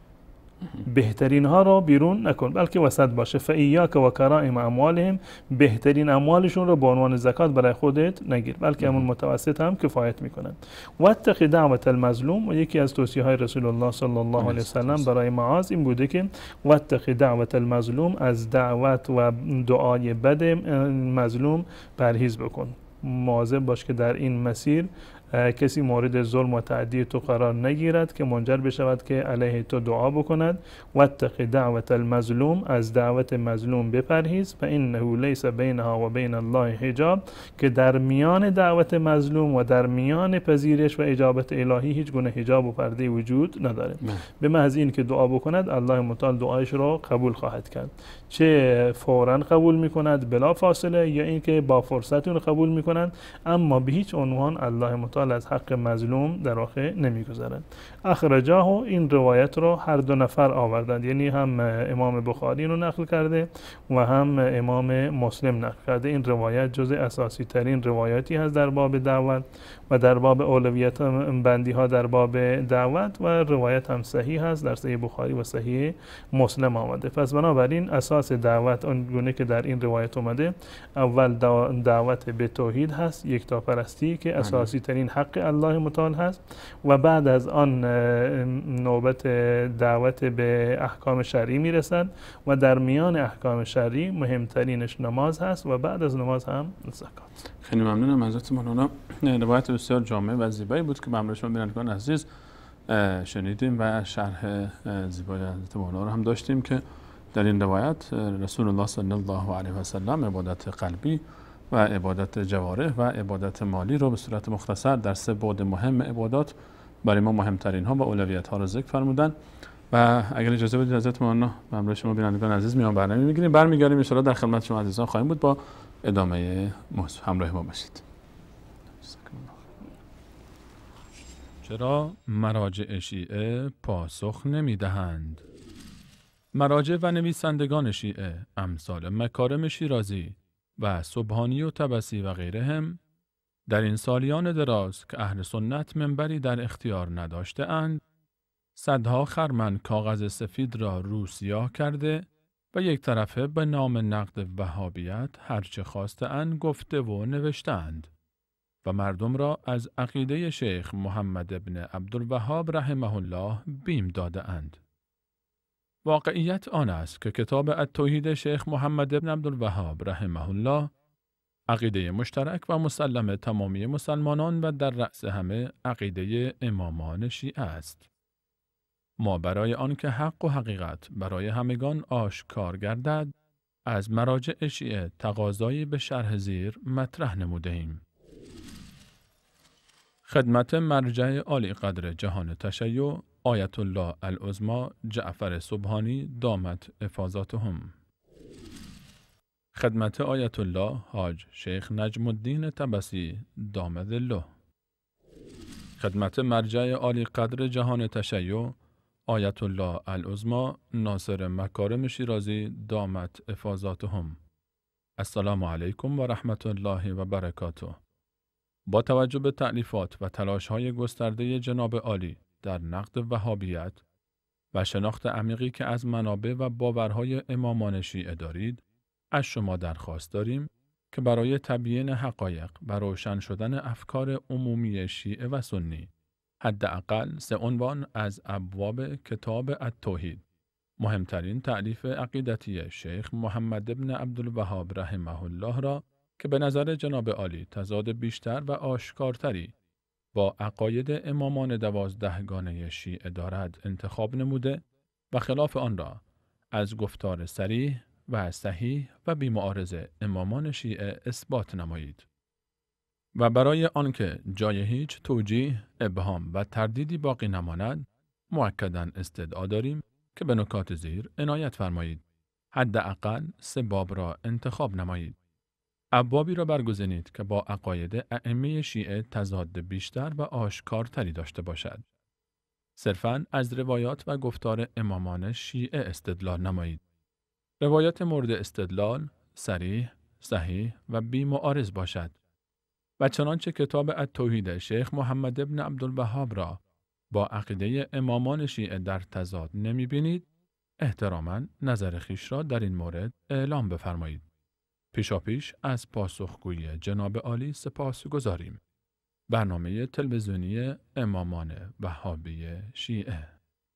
بهترین ها رو بیرون نکن، بلکه وسط باشه. فإیاک و کرائم اموالهم، بهترین اموالشون رو به عنوان زکات برای خودت نگیر، بلکه همون متوسط هم کفایت میکنن. واتق دعوت المظلوم، و یکی از توصیه های رسول الله صلی الله علیه وسلم برای معاذ این بوده که واتق دعوت المظلوم، از دعوت و دعای بد مظلوم پرهیز بکن، مواظب باش که در این مسیر کسی مورد ظلم و تعدی تو قرار نگیرد که منجر بشود که علیه تو دعا بکند. واتق دعوت المظلوم، از دعوت مظلوم بپرهیز. فانه لیس بینها و بین الله حجاب، که در میان دعوت مظلوم و در میان پذیرش و اجابت الهی هیچ گونه حجاب و پرده وجود نداره. به محض این که دعا بکند الله متعال دعایش را قبول خواهد کرد، چه فوراً قبول میکند بلا فاصله، یا اینکه با فرصت اون قبول میکنند، اما به هیچ عنوان الله متعال از حق مظلوم در واقع نمیگذارند. اخرجاه، این روایت رو هر دو نفر آوردند، یعنی هم امام بخاری رو نقل کرده و هم امام مسلم نقل کرده. این روایت جز اساسی ترین روایاتی هست در باب دعوت و در باب اولویت بندی ها در باب دعوت، و روایت هم صحیح هست، در صحیح بخاری و صحیح مسلم آمده. پس بنابراین اساس دعوت اون گونه که در این روایت اومده، اول دعوت به توحید هست، یکتاپرستی که اساسی ترین حق الله متعال هست، و بعد از آن نوبت دعوت به احکام شرعی میرسد، و در میان احکام شرعی مهمترینش نماز هست، و بعد از نماز هم زکات. خیلی ممنونم حضرت مولانا. روایت بسیار جامع و زیبایی بود که ممنون شما بینندگان عزیز شنیدیم و شرح زیبای حضرت مولانا رو هم داشتیم که در این روایت رسول الله صلی الله علیه و سلم عبادت قلبی و عبادت جوارح و عبادت مالی رو به صورت مختصر در سه بعد مهم عبادات برای ما مهمترین ها و اولویت ها رو ذکر فرمودن. و اگر اجازه بدید حضرت مولانا ممنون شما بینندگان عزیز میان برنامه میگیریم، برمیگردیم ان شاء الله در خدمت شما عزیزان خواهیم بود با ادامه موضوع. همراه ما باشید. چرا مراجع شیعه پاسخ نمیدهند؟ مراجع و نویسندگان شیعه امثال مکارم شیرازی و سبحانی و طبسی و غیرهم در این سالیان دراز که اهل سنت منبری در اختیار نداشته اند، صدها خرمن کاغذ سفید را رو سیاه کرده و یک طرفه به نام نقد وهابیت هرچه خواسته اند گفته و نوشتند و مردم را از عقیده شیخ محمد ابن عبدالوهاب رحمه الله بیم داده اند. واقعیت آن است که کتاب التوحید شیخ محمد ابن عبدالوهاب رحمه الله عقیده مشترک و مسلم تمامی مسلمانان و در رأس همه عقیده امامان شیعه است. ما برای آن که حق و حقیقت برای همگان آشکار گردد، از مراجع شیعه تقاضایی به شرح زیر مطرح نموده ایم. خدمت مرجع عالی قدر جهان تشیع آیت الله العظمی جعفر سبحانی دامت افاضاتهم. خدمت آیت الله حاج شیخ نجم الدین طبسی دام ظله. خدمت مرجع عالی قدر جهان تشیع آیت الله العظمی ناصر مکارم شیرازی دامت افاضاتهم. السلام علیکم و رحمت الله و برکاته. با توجه به تألیفات و تلاش‌های گسترده جناب عالی در نقد وهابیت و شناخت عمیقی که از منابع و باورهای امامان شیعه دارید، از شما درخواست داریم که برای تبیین حقایق و روشن شدن افکار عمومی شیعه و سنی، حداقل سه عنوان از ابواب کتاب التوحید، مهمترین تألیف عقیدتی شیخ محمد ابن عبدالوهاب رحمه الله را که به نظر جناب عالی تضاد بیشتر و آشکارتری با عقاید امامان دوازدهگانه شیعه دارد انتخاب نموده و خلاف آن را از گفتار صریح و صحیح و بی‌معارضه امامان شیعه اثبات نمایید. و برای آنکه جای هیچ توجیه، ابهام و تردیدی باقی نماند، مؤکداً استدعا داریم که به نکات زیر عنایت فرمایید. حداقل سه باب را انتخاب نمایید. ابوابی را برگزینید که با عقاید ائمه شیعه تضاد بیشتر و آشکارتری داشته باشد. صرفاً از روایات و گفتار امامان شیعه استدلال نمایید. روایات مورد استدلال صریح، صحیح و بی معارض باشد. و چنانچه کتاب التوحید شیخ محمد ابن عبدالوهاب را با عقیده امامان شیعه در تضاد نمی بینید، احتراما نظر خیش را در این مورد اعلام بفرمایید. پیشاپیش از پاسخگویی جناب عالی سپاس گزاریم. برنامه تلویزیونی امامان وهابی شیعه.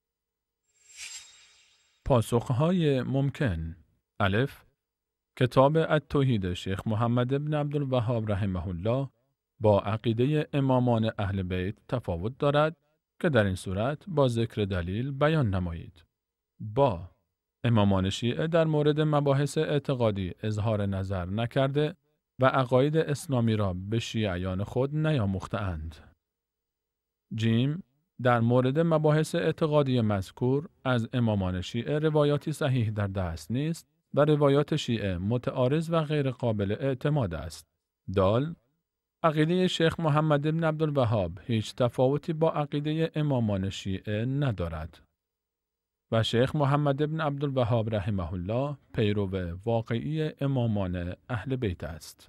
پاسخهای ممکن. الف. کتاب التوحید شیخ محمد ابن عبدالوهاب رحمه الله با عقیده امامان اهل بیت تفاوت دارد که در این صورت با ذکر دلیل بیان نمایید. با امامان شیعه در مورد مباحث اعتقادی اظهار نظر نکرده و عقاید اسلامی را به شیعیان خود نیاموخته‌اند. جیم. در مورد مباحث اعتقادی مذکور از امامان شیعه روایاتی صحیح در دست نیست و روایات شیعه متعارض و غیر قابل اعتماد است. دال. عقیده شیخ محمد ابن عبدالوهاب هیچ تفاوتی با عقیده امامان شیعه ندارد و شیخ محمد ابن عبدالوهاب رحمه الله پیرو واقعی امامان اهل بیت است.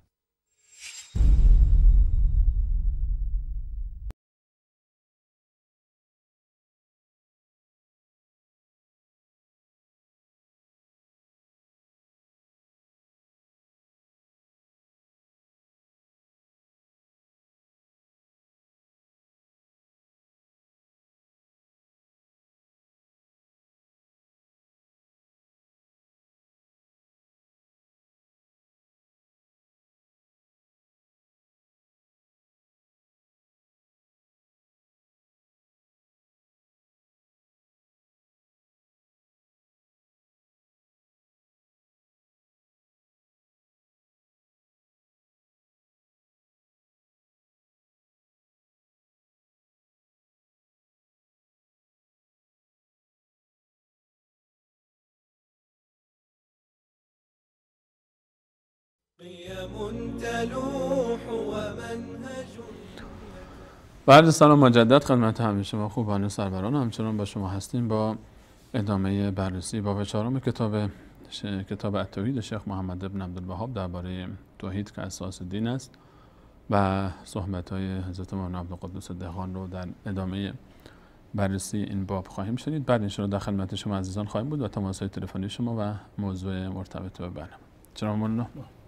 بعد سلام مجدد خدمت همه شما خوبان و سروران، همچنان با شما هستیم با ادامه بررسی باب چهارم کتاب ش... کتاب التوحید شیخ محمد ابن عبدالوهاب درباره توحید که اساس دین است و صحبت‌های حضرت مولانا عبدالقدوس دهقان رو در ادامه بررسی این باب خواهیم شنید. بعد انشاءالله در خدمت شما عزیزان خواهیم بود و تماس‌های تلفنی شما و موضوع مرتبط به برنامه. جناب مولانا.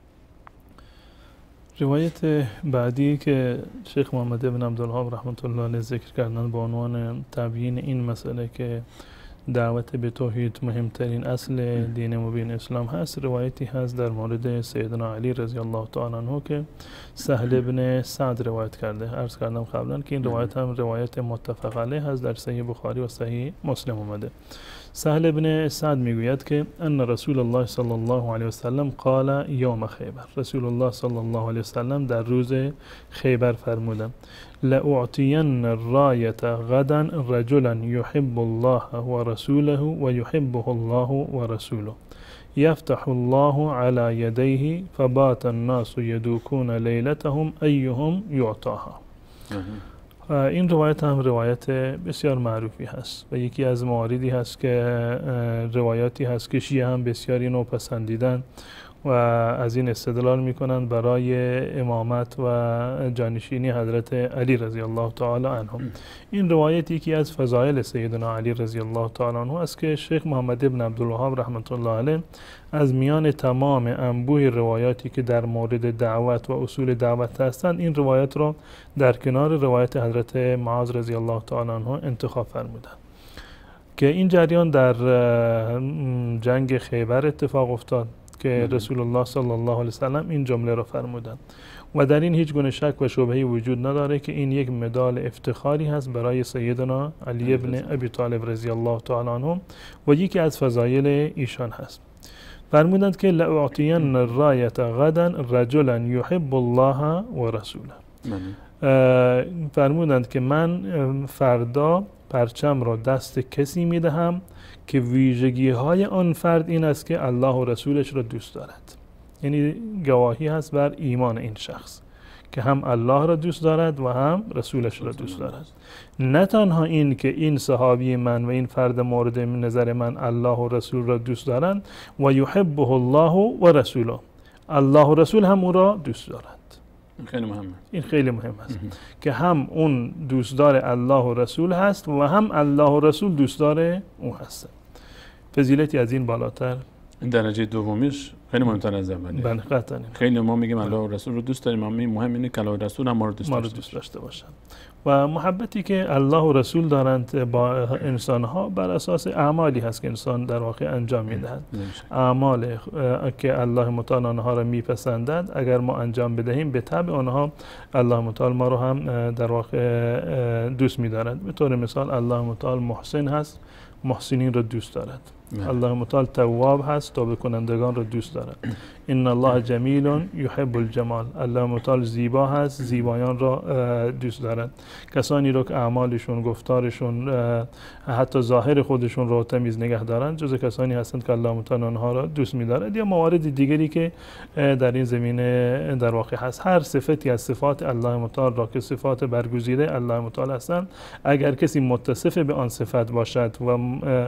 روایت بعدی که شیخ محمد ابن عبدالوهاب رحمت الله علیه ذکر کردن با عنوان تبیین این مسئله که دعوت به توحید مهمترین اصل دین مبین اسلام هست، روایتی هست در مورد سیدنا علی رضی الله تعالی عنه که سهل ابن سعد روایت کرده. عرض کردم قبلا که این روایت هم روایت متفق علیه هست، در صحیح بخاری و صحیح مسلم اومده. سهل ابن سعد میگوید که ان رسول الله صلی الله علیه و سلم قال یوم خیبر، رسول الله صلی الله علیه و سلم در روز خیبر فرمودند لأعطین الرایة غدا رجلا يحب الله ورسوله ويحبه الله ورسوله يفتح الله على يديه فبات الناس يدوكون ليلتهم أيهم يعطاها. این روایت هم روایت بسیار معروفی هست و یکی از مواردی هست که روایاتی هست که شیعه هم بسیار اینو پسندیدن و از این استدلال میکنند برای امامت و جانشینی حضرت علی رضی الله تعالی عنه. این روایت یکی از فضائل سیدنا علی رضی الله تعالی عنه است که شیخ محمد ابن عبدالوهاب رحمت الله علیه از میان تمام انبوه روایاتی که در مورد دعوت و اصول دعوت هستند، این روایت را در کنار روایت حضرت معاذ رضی الله تعالی عنه انتخاب فرمودند که این جریان در جنگ خیبر اتفاق افتاد که رسول الله صلی الله علیه وسلم این جمله را فرمودند و در این هیچ گونه شک و شبهه‌ای وجود نداره که این یک مدال افتخاری هست برای سیدنا علی ابن ابی طالب رضی الله تعالی عنه و یکی از فضایل ایشان هست. فرمودند که لأعطین الرایة غدا رجلا يحب الله و رسوله. فرمودند که من فردا پرچم را دست کسی میدهم که ویژگی های آن فرد این است که الله و رسولش را دوست دارد. یعنی گواهی هست بر ایمان این شخص که هم الله را دوست دارد و هم رسولش را دوست دارد. نه تنها این که این صحابی من و این فرد مورد نظر من الله و رسول را دوست دارند و یحبه الله و رسوله، الله و رسول هم او را دوست دارند. خیلی مهمه. این خیلی مهم است که هم اون دوستدار الله و رسول هست و هم الله و رسول دوستدار او هست. فضیلتی از این بالاتر این درجه دومیش خیلی مهمتر از اولیه. بله قطعاً. خیلی ما میگیم الله و رسول رو دوست داریم، اما مهم اینه که الله و رسول هم ما رو دوست, ما رو دوست داشته باشن. و محبتی که الله و رسول دارند با انسانها بر اساس اعمالی هست که انسان در واقع انجام میدهد. اعمال که الله متعال آنها را میپسندد اگر ما انجام بدهیم به تبع آنها الله متعال ما رو هم در واقع دوست میدارد. به طور مثال الله متعال محسن هست، محسنین را دوست دارد. الله متعال تواب هست، توبه کنندگان را دوست دارد. ان الله جمیل یحب الجمال، الله متعال زیبا هست، زیبایان را دوست دارد. کسانی را که اعمالشون، گفتارشون، حتی ظاهر خودشون را تمیز نگه دارند جز کسانی هستند که الله متعال آنها را دوست می‌دارد. یا موارد دیگری که در این زمینه در واقع هست. هر صفتی از صفات الله متعال را که صفات برگزیده الله متعال هستند، اگر کسی متصف به آن صفت باشد و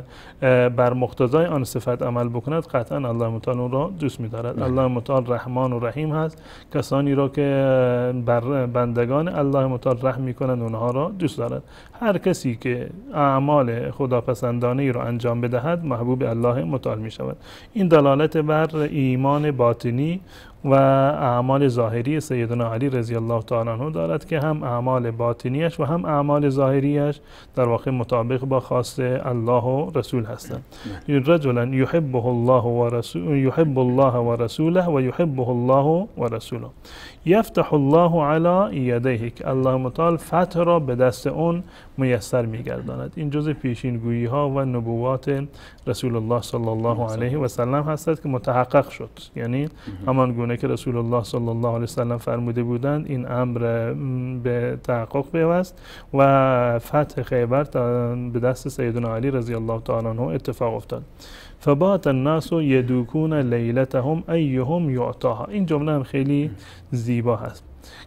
بر مقتضای آن صفت عمل بکند قطعا الله متعال اون را دوست می‌دارد. الله متعال رحمان و رحیم هست، کسانی را که بر بندگان الله متعال رحم می‌کنند اونها را دوست دارد. هر کسی که اعمال خداپسندانه را انجام بدهد محبوب الله متعال می‌شود. این دلالت بر ایمان باطنی و اعمال ظاهری سیدنا علی رضی الله تعالی عنه دارد که هم اعمال باطنیش و هم اعمال ظاهریش در واقع مطابق با خواست الله و رسول هستند. رجلا یحبه الله و رسول یحب الله و رسوله و یحبه الله و رسوله یفتح الله علی یدیه، که الله متعال فتح را به دست اون میسر میگرداند. این جزء پیشینگویی ها و نبوات رسول الله صلی الله علیه و سلم هستند که متحقق شد. یعنی همان گونه که رسول الله صلی الله علیه و سلم فرموده بودند این امر به تحقق پیوست و فتح خیبر به دست سیدنا علی رضی الله تعالی عنه اتفاق افتاد. فبات الناس یدوکون لیلتهم ایهم یعطاها. این جمله هم خیلی زیبا هست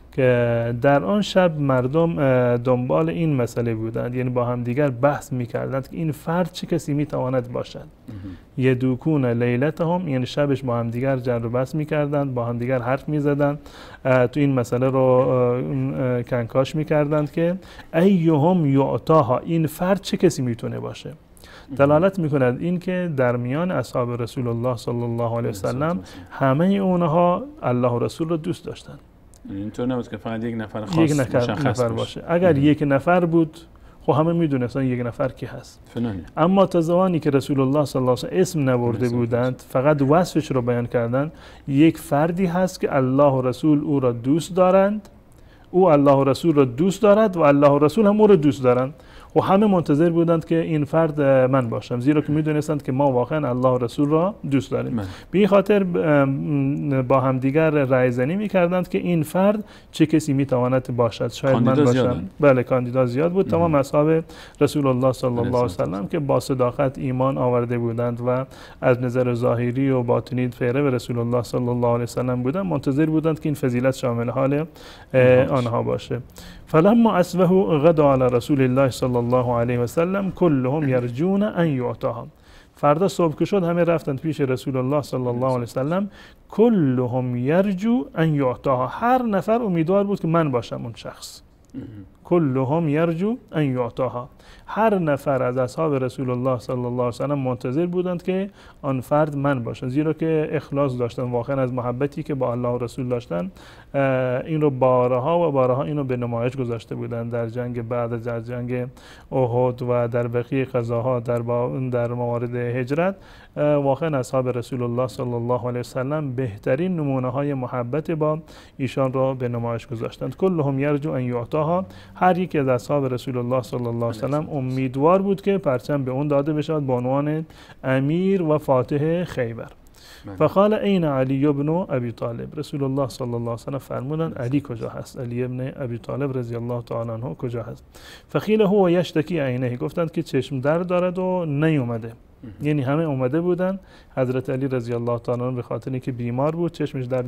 که در آن شب مردم دنبال این مسئله بودند، یعنی با هم دیگر بحث میکردند که این فرد چه کسی میتواند باشد. یدوکون لیلتهم یعنی شبش با هم دیگر جر و بحث میکردند، با هم دیگر حرف میزدند، تو این مسئله رو کنکاش میکردند که ایهم یعطاها، این فرد چه کسی میتونه باشه. دلالت میکند این که در میان اصحاب رسول الله صلی الله علیه و سلم همه اونها الله و رسول رو دوست داشتند. اینطور نبود که فقط یک نفر خاص یک نفر, نفر باشه. اگر یک نفر بود خب همه میدونستن یک نفر کی هست. فنانی. اما تا زمانی که رسول الله صلی الله علیه و سلم اسم نبرده بودند، فقط وصفش رو بیان کردند، یک فردی هست که الله و رسول او را دوست دارند، او الله و رسول را دوست دارد و الله و رسول هم او را دوست دارند و همه منتظر بودند که این فرد من باشم، زیرا که میدونستند که ما واقعا الله و رسول را دوست داریم. به این خاطر با هم دیگر رأی زنی میکردند که این فرد چه کسی میتواند باشد. شاید من باشم. زیادن. بله کاندیدا زیاد بود. تمام اصحاب رسول الله صلی الله علیه و سلم که با صداقت ایمان آورده بودند و از نظر ظاهری و باطنی پیرو رسول الله صلی الله علیه و سلم بودند، منتظر بودند که این فضیلت شامل حال آنها باشه. فلما اصبحوا غدا علی رسول الله صلی الله علیه و سلم كلهم یرجون ان یعطاهم. فردا صبح که شد همه رفتند پیش رسول الله صلی الله علیه و سلم. كلهم یرجو ان یعطاها، هر نفر امیدوار بود که من باشم اون شخص. كلهم یرجو ان یعطاها، هر نفر از اصحاب رسول الله صلی الله علیه و سلم منتظر بودند که آن فرد من باشم، زیرا که اخلاص داشتن واقعا از محبتی که با الله و رسول داشتن. این رو بارها و بارها اینو به نمایش گذاشته بودند در جنگ بعد از جنگ احد و در بقیه غزاها، در در موارد هجرت. واقعا اصحاب رسول الله صلی الله علیه و سلم بهترین نمونه های محبت با ایشان را به نمایش گذاشتند. كلهم یرجو ان یعطاها، هر یک از اصحاب رسول الله صلی الله علیه و سلم امیدوار بود که پرچم به اون داده بشود به عنوان امیر و فاتح خیبر. فقال این علی ابن ابی طالب، رسول الله صلی الله علیه و سلم فرمودند علی کجا هست؟ علی ابن ابی طالب رضی الله تعالی عنه کجا هست؟ فقیل هو یشتکی عینه، گفتند که چشم درد دارد و نیومده. یعنی همه اومده بودن، حضرت علی رضی الله تعالی عنه به خاطر اینکه بیمار بود چشمش درد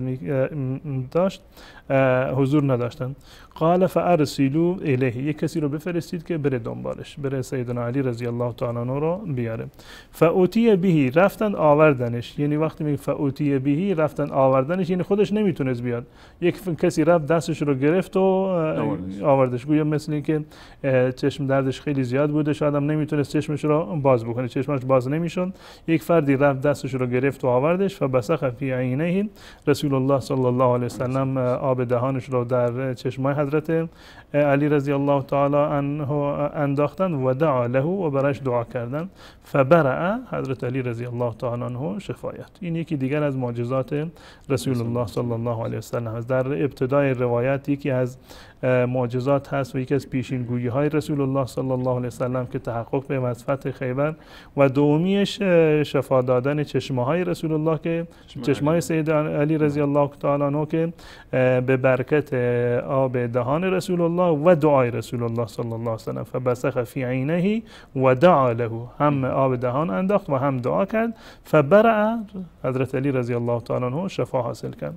داشت حضور نداشتن. قال فارسلوا الیه، یک کسی رو بفرستید که بره دنبالش، بره سیدنا علی رضی الله تعالی عنه رو بیاره. فاوتی به، رفتن آوردنش. یعنی وقتی میگه فاوتی به رفتن آوردنش، یعنی خودش نمیتونست بیاد، یک کسی رفت دستش رو گرفت و آوردش. گویا مثل اینکه چشم دردش خیلی زیاد بوده، شاید هم نمیتونست چشمش رو باز بکنه، چشمش باز نمیشد، یک فردی رفت دستش رو گرفت و آوردش. فبصق فی عینه، رسول الله صلی الله علیه و سلم آب دهانش رو در چشمای حضرت علی رضی الله تعالی عنه انداختن و دعا له، و برایش دعا کردن. فبرأ، حضرت علی رضی الله تعالی عنه شفایت. این یکی دیگر از معجزات رسول الله صلی الله علیه و سلم است. در ابتدای روایت یکی از معجزات هست و یکی از پیشینگویی های رسول الله صلی الله علیه و سلم که تحقق به از فتح خیبر، و دومیش شفا دادن چشمه های رسول الله که چشمه های سید علی رضی الله تعالی عنه که به برکت آب دهان رسول الله و دعای رسول الله صلی الله علیه و سلم. فبصق فی عینه و دعا له، هم آب دهان انداخت و هم دعا کرد. فبرأ، حضرت علی رضی الله تعالی عنه شفا حاصل کرد.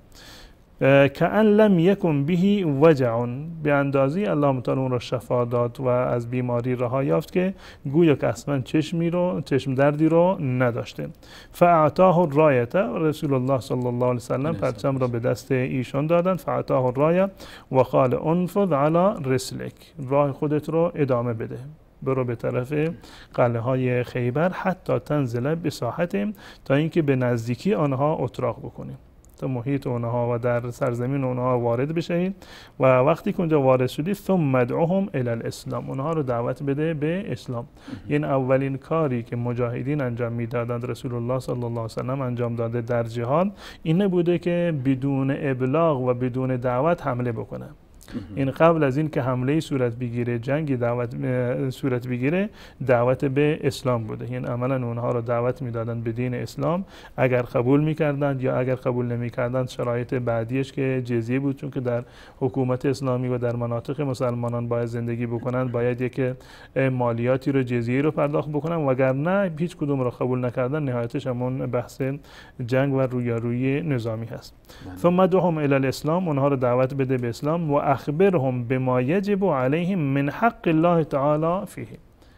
کأن لم یکن به وجع، به اندازی الله تعالی اون رو شفا داد و از بیماری رها یافت که گویا که اصلا چشمی رو چشم دردی رو نداشته. فاعطاه الرایه، رسول الله صلی الله علیه و سلم پرچم را به دست ایشان دادند. فاعطاه الرایه و قال انفض علی رسلک، راه خودت رو ادامه بده، برو به طرف قلعه های خیبر، حتی تنزل بساحتهم، تا اینکه به نزدیکی آنها اتراق بکنیم، تا محیط اونها و در سرزمین اونها وارد بشید. و وقتی که اونجا وارد شدید ثم ادعوهم الی الاسلام، اونها رو دعوت بده به اسلام. این اولین کاری که مجاهدین انجام میدادند، رسول الله صلی الله علیه و سلم انجام داده در جهاد، این بوده که بدون ابلاغ و بدون دعوت حمله بکنه. این قبل از این که حمله صورت بگیره، جنگی دعوت صورت بگیره، دعوت به اسلام بوده. این عملا اونها رو دعوت میدادند به دین اسلام. اگر قبول میکردند یا اگر قبول نمیکردند، شرایط بعدیش که جزیه بود، چون که در حکومت اسلامی و در مناطق مسلمانان باید زندگی بکنند، باید یک مالیاتی رو، جزیه رو پرداخت بکنند، و اگر نه هیچ کدوم رو قبول نکردن، نهایتش همون بحث جنگ و رویارویی نظامی هست. ثم ادعوهم الی الاسلام، اونها رو دعوت بده به اسلام. و اخبرهم بما یجب علیهم من حق الله تعالی فیه،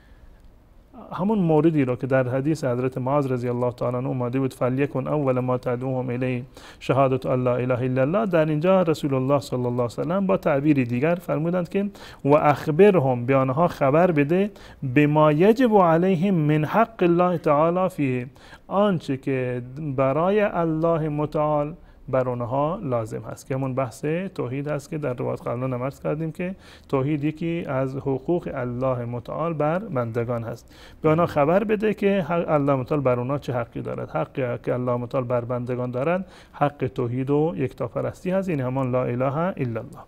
همون موردی رو که در حدیث حضرت معاذ رضی الله تعالی عنه اومده بود، فلیکن اول ما تدعوهم الیه شهادت الله اله الا الله، در اینجا رسول الله صلی الله علیه و سلم با تعبیری دیگر فرمودند که و اخبرهم، به آنها خبر بده، بما یجب علیهم من حق الله تعالی فیه، آنچه که برای الله متعال بر اونها لازم هست، که همون بحث توحید هست که در روایت قبلا عرض کردیم که توحید یکی از حقوق الله متعال بر بندگان هست. به آنها خبر بده که الله متعال بر اونها چه حقی دارد. حقی که الله متعال بر بندگان دارد حق توحید و یکتاپرستی هست، این همان لا اله الا الله.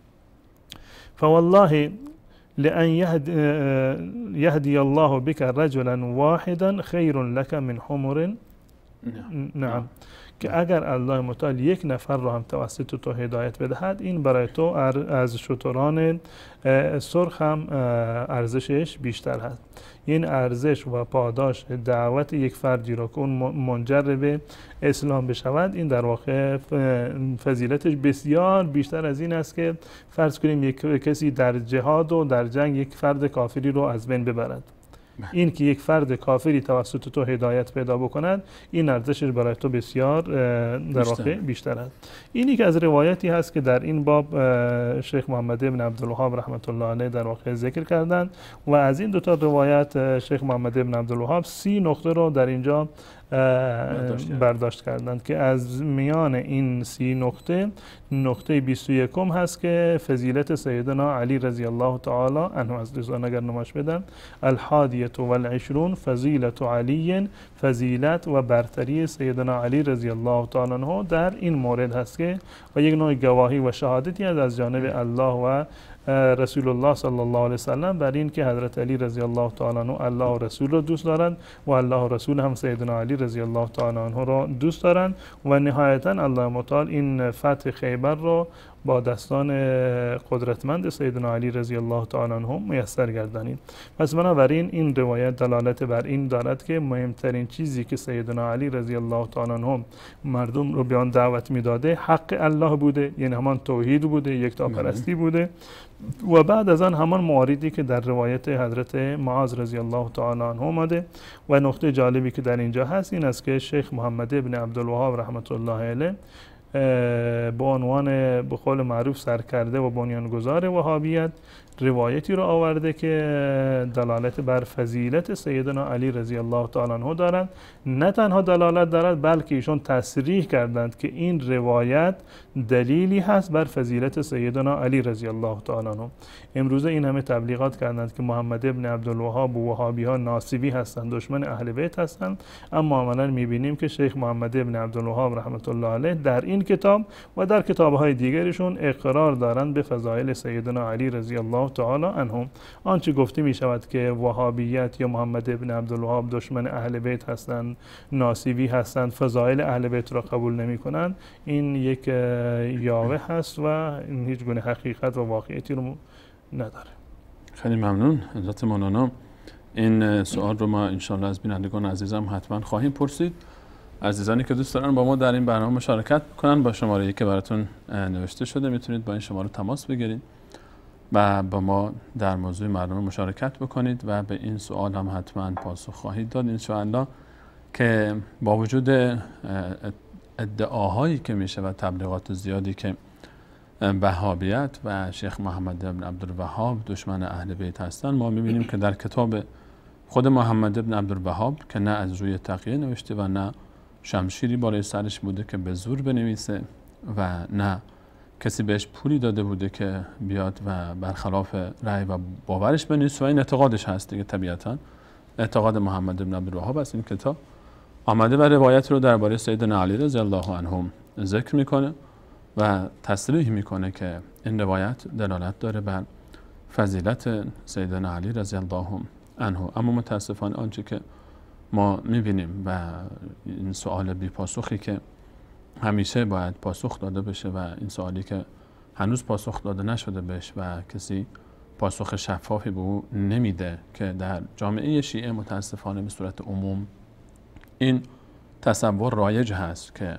فوالله لأن يهدي الله بك رجلا واحدا خير لك من حمر. نعم، که اگر الله متعال یک نفر را هم توسط تو هدایت بدهد، این برای تو از شتران سرخ هم ارزشش بیشتر هست. این ارزش و پاداش دعوت یک فردی را که اون منجر به اسلام بشود، این در واقع فضیلتش بسیار بیشتر از این است که فرض کنیم یک کسی در جهاد و در جنگ یک فرد کافری رو از بین ببرد. این که یک فرد کافری توسط تو هدایت پیدا بکند، این ارزشش برای تو بسیار در واقع بیشتر است. اینی که از روایتی هست که در این باب شیخ محمد ابن عبدالوهاب رحمت الله علیه در واقع ذکر کردند، و از این دو تا روایت شیخ محمد ابن عبدالوهاب سی نقطه رو در اینجا برداشت کردند که از میان این سی نقطه، نقطه بیست و یکم هست که فضیلت سیدنا علی رضی الله تعالی عنه از دوستان اگر نماش بدن، الحادیة و العشرون فضیلت علی، فضیلت و برتری سیدنا علی رضی الله تعالی عنه در این مورد هست که و یک نوع گواهی و شهادتی از از جانب الله و رسول الله صلی الله علیه وسلم بر این که حضرت علی رضی الله تعالی عنه الله و رسول رو دوست دارند و الله و رسول هم سیدنا علی رضی الله تعالی عنه را دوست دارند و نهایتا الله متعال این فتح خیبر رو با دستان قدرتمند سیدنا علی رضی الله تعالی عنه میسر گردانید. پس بنابراین این روایت دلالت بر این دارد که مهمترین چیزی که سیدنا علی رضی الله تعالی عنه مردم رو به آن دعوت میداده حق الله بوده، یعنی همان توحید بوده، یکتاپرستی بوده. و بعد از آن همان مواردی که در روایت حضرت معاذ رضی الله تعالی عنه آمده. و نقطه جالبی که در اینجا هست این است که شیخ محمد ابن عبدالوهاب رحمت الله علیه به عنوان به قول معروف سرکرده و بنیانگذار وهابیت روایتی رو آورده که دلالت بر فضیلت سیدنا علی رضی الله تعالی عنه دارند. نه تنها دلالت دارد بلکه ایشون تصریح کردند که این روایت دلیلی هست بر فضیلت سیدنا علی رضی الله تعالی عنه. امروزه این همه تبلیغات کردند که محمد ابن عبدالوهاب و وهابی ها ناصبی هستند، دشمن اهل بیت هستند، اما عملا میبینیم که شیخ محمد ابن عبدالوهاب رحمت الله علیه در این کتاب و در کتاب‌های دیگرشون اقرار دارند به فضایل سیدنا علی رضی الله تعالی عنهم. آنچه گفته می شود که وهابیت یا محمد ابن عبدالوهاب دشمن اهل بیت هستند، ناصبی هستند، فضایل اهل بیت را قبول نمی کنند، این یک یاوه هست و این هیچ گونه حقیقت و واقعیتی رو نداره. خیلی ممنون حضرت مولانا. این سوال رو ما انشاءالله از بینندگان عزیزم حتما خواهیم پرسید. عزیزانی که دوست دارن با ما در این برنامه مشارکت کنن با شماره‌ای که براتون نوشته شده میتونید با این شماره تماس بگیرید و با ما در موضوع برنامه مشارکت بکنید و به این سوال هم حتما پاسخ خواهید داد انشاءالله، که با وجود ادعاهایی که میشه و تبلیغات زیادی که وهابیت و شیخ محمد بن عبدالوهاب دشمن اهل بیت هستند، ما میبینیم که در کتاب خود محمد بن عبدالوهاب که نه از روی تقیه نوشته و نه شمشیری بالای سرش بوده که به زور بنویسه و نه کسی بهش پولی داده بوده که بیاد و برخلاف رأی و باورش بنویسه و این اعتقادش هست دیگه، طبیعتا اعتقاد محمد بن عبدالوهاب است. این کتاب آمده و روایت رو درباره سیدنا علی رضی الله عنه ذکر میکنه و تصریح میکنه که این روایت دلالت داره بر فضیلت سیدنا علی رضی الله عنه. اما متاسفانه آنچه که ما میبینیم و این سوال بی پاسخی که همیشه باید پاسخ داده بشه و این سوالی که هنوز پاسخ داده نشده بهش و کسی پاسخ شفافی به او نمیده، که در جامعه شیعه متاسفانه به صورت عموم این تصور رایج هست که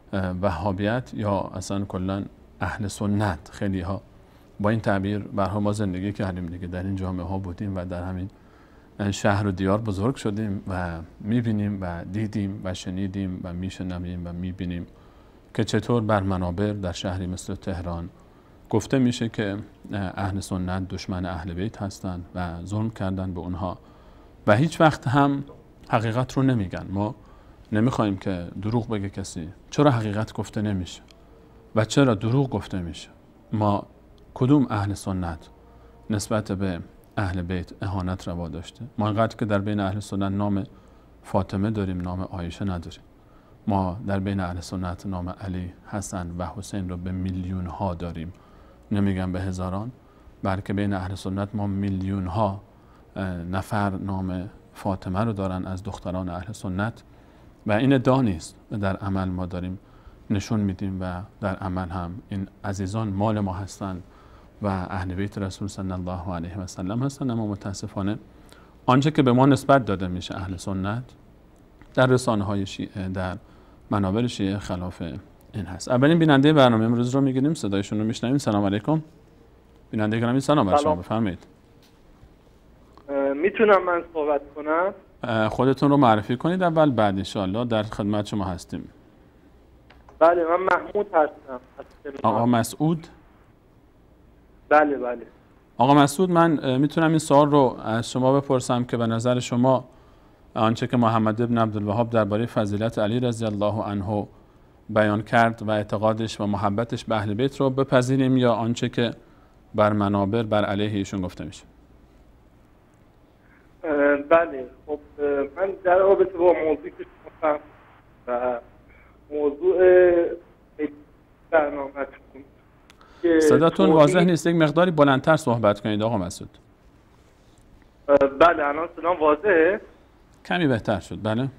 وهابیت یا اصلا کلا اهل سنت، خیلی ها با این تعبیر برها ما زندگی کردیم دیگه، در این جامعه ها بودیم و در همین شهر و دیار بزرگ شدیم و میبینیم و دیدیم و شنیدیم و میشنویم و میبینیم که چطور بر منابر در شهری مثل تهران گفته میشه که اهل سنت دشمن اهل بیت هستند و ظلم کردن به اونها و هیچ وقت هم حقیقت رو نمیگن. ما نمیخوایم که دروغ بگه کسی. چرا حقیقت گفته نمیشه و چرا دروغ گفته میشه؟ ما کدوم اهل سنت نسبت به اهل بیت اهانت روا داشته؟ ما اینقدر که در بین اهل سنت نام فاطمه داریم نام عایشه نداریم. ما در بین اهل سنت نام علی، حسن و حسین رو به میلیون ها داریم، نمیگم به هزاران، بلکه بین اهل سنت ما میلیون ها نفر نام فاطمه رو دارن از دختران اهل سنت و این ادعا نیست، در عمل ما داریم نشون میدیم و در عمل هم این عزیزان مال ما هستند و اهل بیت رسول صلی الله علیه و سلم هستند. اما متاسفانه آنچه که به ما نسبت داده میشه اهل سنت در رسانه های شیعه، در منابر شیعه خلاف این هست. اولین بیننده برنامه امروز رو میگیریم، صدایشون رو میشنویم. سلام علیکم بیننده گرامی، سلام بر شما، بفرمایید. میتونم من صحبت کنم؟ خودتون رو معرفی کنید اول، بعد ان شاء الله در خدمت شما هستیم. بله من محمود هستم. آقا مسعود؟ بله بله. آقا مسعود، من میتونم این سوال رو از شما بپرسم که به نظر شما آنچه که محمد ابن عبدالوهاب درباره فضیلت علی رضی الله عنه بیان کرد و اعتقادش و محبتش به اهل بیت رو بپذیریم یا آنچه که بر منابر بر علیه ایشون گفته میشه؟ بله، خب من در رابطه با موضوعی که شما و موضوع برنامه‌تون که که صداتون توحید... واضح نیست، یک مقداری بلندتر صحبت کنید آقا مسعود. بله الان صدام واضحه؟ کمی بهتر شد. بله.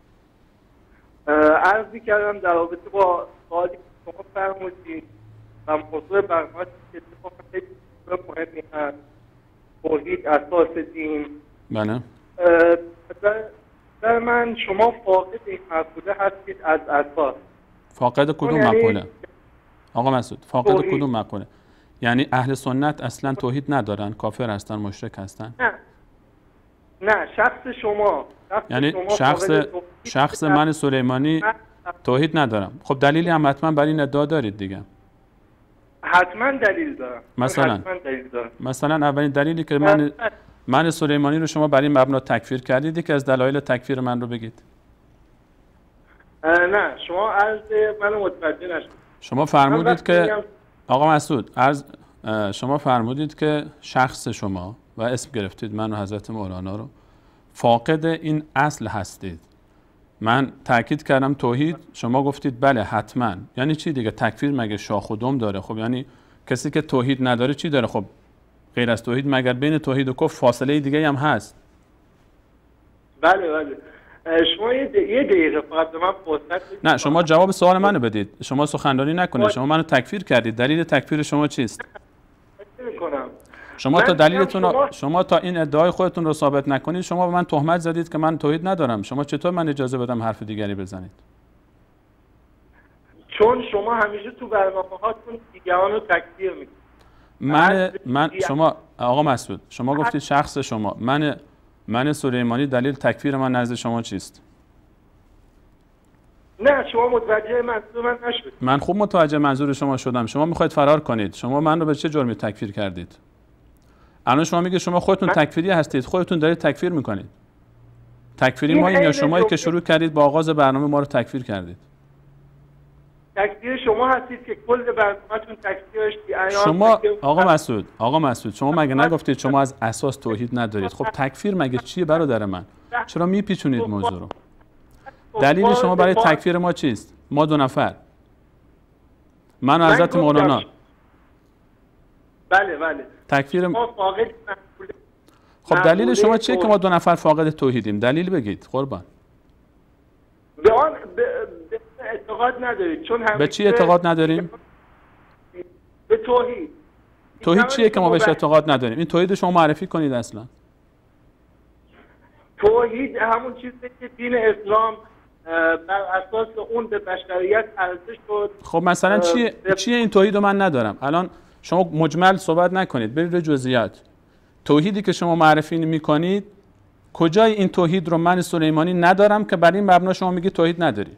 عرضی کردم در رابطه با سوالی که شما فرمودید و موضوع برنامه که اتفاقا خیلی مهمی هست، توحید اساس دین. بله. در, در من شما فاقد این مقوله هستید از اساس. فاقد کدوم یعنی مقوله؟ آقا مسعود فاقد توحید. کدوم مقوله؟ یعنی اهل سنت اصلا توحید ندارن، کافر هستن، مشرک هستن؟ نه نه شخص شما شخص یعنی شما شخص شخص من سلیمانی توحید ندارم. خب دلیلی هم حتما برای این ادعا دارید دیگه. حتما دلیل دارم. مثلا حتما دلیل دارم. مثلا اولین دلیلی که من من سلیمانی رو شما برای این مبنا تکفیر کردید که از دلایل تکفیر من رو بگید. نه شما عرض منو متوجه نشد. شما فرمودید که آقا مسعود عرض شما فرمودید که شخص شما و اسم گرفتید من و حضرت مولانا رو فاقد این اصل هستید. من تاکید کردم توحید، شما گفتید بله حتما. یعنی چی دیگه؟ تکفیر مگه شاخ و دم داره؟ خب یعنی کسی که توحید نداره چی داره؟ خب غیر از توحید مگر بین توحید و کفر فاصله دیگه هم هست؟ بله بله. شما یه دقیقه فقط به من فرصت بدید. نه شما جواب سوال منو بدید. شما سخنرانی نکنید. شما منو تکفیر کردید. دلیل تکفیر شما چیست؟ نمی‌کنم. شما تا دلیلتون شما... شما تا این ادعای خودتون رو ثابت نکنید شما به من تهمت زدید که من توحید ندارم. شما چطور من اجازه بدم حرف دیگری بزنید؟ چون شما همیشه تو برنامه‌هاتون دیگران رو تکفیر می‌کنید. من من شما آقا مسعود شما گفتید شخص شما من من سلیمانی دلیل تکفیر من نزد شما چیست؟ نه شما متوجه منظور من نشدید. من خوب متوجه منظور شما شدم. شما میخواید فرار کنید. شما من رو به چه جرمی تکفیر کردید؟ الان شما میگه شما خودتون تکفیری هستید، خودتون دارید تکفیر میکنید. تکفیری ما این یا شمایی که شروع کردید با آغاز برنامه ما رو تکفیر کردید؟ تکفیر شما هستید که کل برنامه‌تون تکفیرش بیان. شما آقا مسعود آقا مسعود شما مگه نگفتید شما از اساس توحید ندارید؟ خب تکفیر مگه چیه برادر من؟ چرا میپیچونید موضوع رو؟ دلیل شما برای تکفیر ما چیست؟ ما دو نفر، من و حضرت مولانا. بله بله. تکفیر ما فاقد. خب دلیل شما چیه که ما دو نفر فاقد توحیدیم؟ دلیل بگید قربان. به آن به اعتقاد ندارید چون به چی اعتقاد نداریم؟ به توحید. توحید چیه که ما بهش اعتقاد نداریم؟ این توحید شما معرفی کنید اصلا. توحید همون چیزی که دین اسلام بر اساس اون به بشریت عرضه شد. خب مثلا چیه چیه این توحید رو من ندارم؟ الان شما مجمل صحبت نکنید، برید به جزئیات. توحیدی که شما معرفی میکنید کجای این توحید رو من سلیمانی ندارم که بر این مبنا شما میگید توحید نداری؟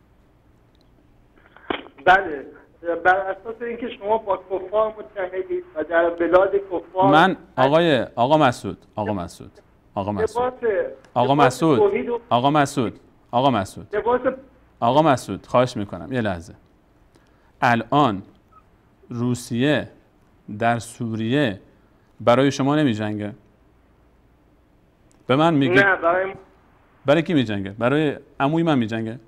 بله بر اساس اینکه شما با کفار متحدید و در بلاد کفار. من آقای آقا مسعود آقا مسعود آقا مسعود آقا مسعود آقا مسعود آقا مسعود آقا مسعود خواهش میکنم یه لحظه. الان روسیه در سوریه برای شما نمی جنگه؟ به من میگه نه برای برای کی می جنگه؟ برای عموی من می جنگه؟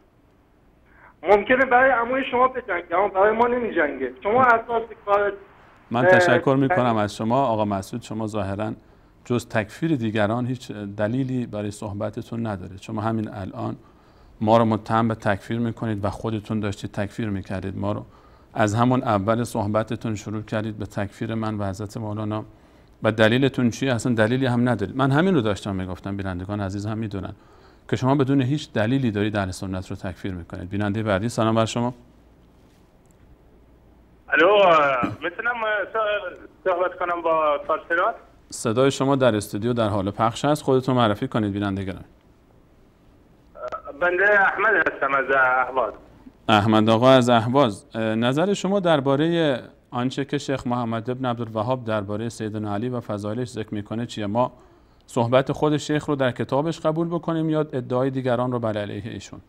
ممکنه برای عموی شما بجنگه اما برای ما نمی جنگه. شما اساس کار. من تشکر میکنم از شما آقا مسعود. شما ظاهرا جز تکفیر دیگران هیچ دلیلی برای صحبتتون ندارید. شما همین الان ما رو متهم به تکفیر میکنید و خودتون داشتید تکفیر میکردید ما رو. از همون اول صحبتتون شروع کردید به تکفیر من و حضرت مولانا و دلیلتون چیه؟ اصلا دلیلی هم ندارید. من همین رو داشتم میگفتم. بینندگان عزیز هم میدونن که شما بدون هیچ دلیلی دارید اهل سنت رو تکفیر میکنید. بیننده بعدی سلام بر شما. الو میتونم صحبت کنم با کارشناس؟ صدای شما در استودیو در حال پخش است. خودتون معرفی کنید بیننده گرامی. بنده احمد هستم از اهواز. احمد آقا از اهواز، نظر شما درباره آنچه که شیخ محمد ابن عبدالوهاب درباره سیدنا علی و فضایلش ذکر میکنه چیه؟ ما صحبت خود شیخ رو در کتابش قبول بکنیم یا ادعای دیگران رو بر علیه ایشون؟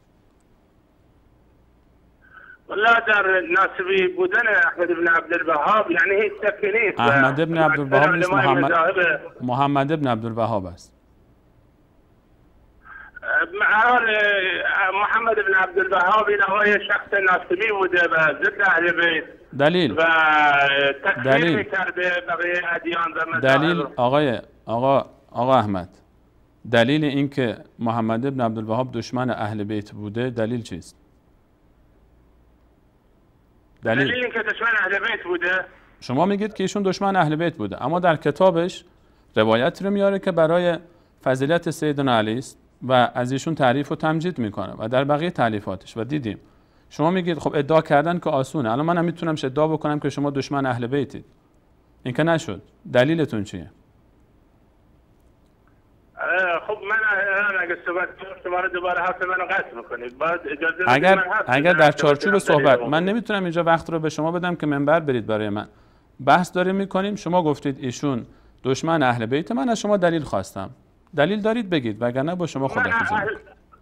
والله در ناسبی بودن احمد ابن عبدالوهاب یعنی هیچ شکی نیست. احمد ابن عبدالوهاب نیست، محمد محمد ابن عبدالوهاب است. حال محمد بن عبدالوهاب این آقای شخص ناصبی بوده و ضد اهل بیت دلیل و تکفیر میکرده بقیه ادیان و مذاهب. دلیل آقای آقا آقا احمد، دلیل اینکه محمد بن عبدالوهاب دشمن اهل بیت بوده دلیل چیست؟ دلیل, دلیل اینکه دشمن اهل بیت بوده. شما میگید که ایشون دشمن اهل بیت بوده، اما در کتابش روایتی رو میاره که برای فضیلت سیدنا علی است و از ایشون تعریف و تمجید میکنه و در بقیه تالیفاتش و دیدیم. شما میگید خب ادعا کردن که آسونه، الان منم میتونم ادعا بکنم که شما دشمن اهل بیتید. این که نشد. دلیلتون چیه؟ خب من اگه صحبت شما رو دوباره حرف منو قطع میکنید بعد اجازه اگر من اگر در چارچوب صحبت من نمیتونم اینجا وقت رو به شما بدم که منبر برید برای من. بحث داریم میکنیم، شما گفتید ایشون دشمن اهل بیت، من از شما دلیل خواستم. دلیل دارید بگید وگرنه با شما خداحافظی من,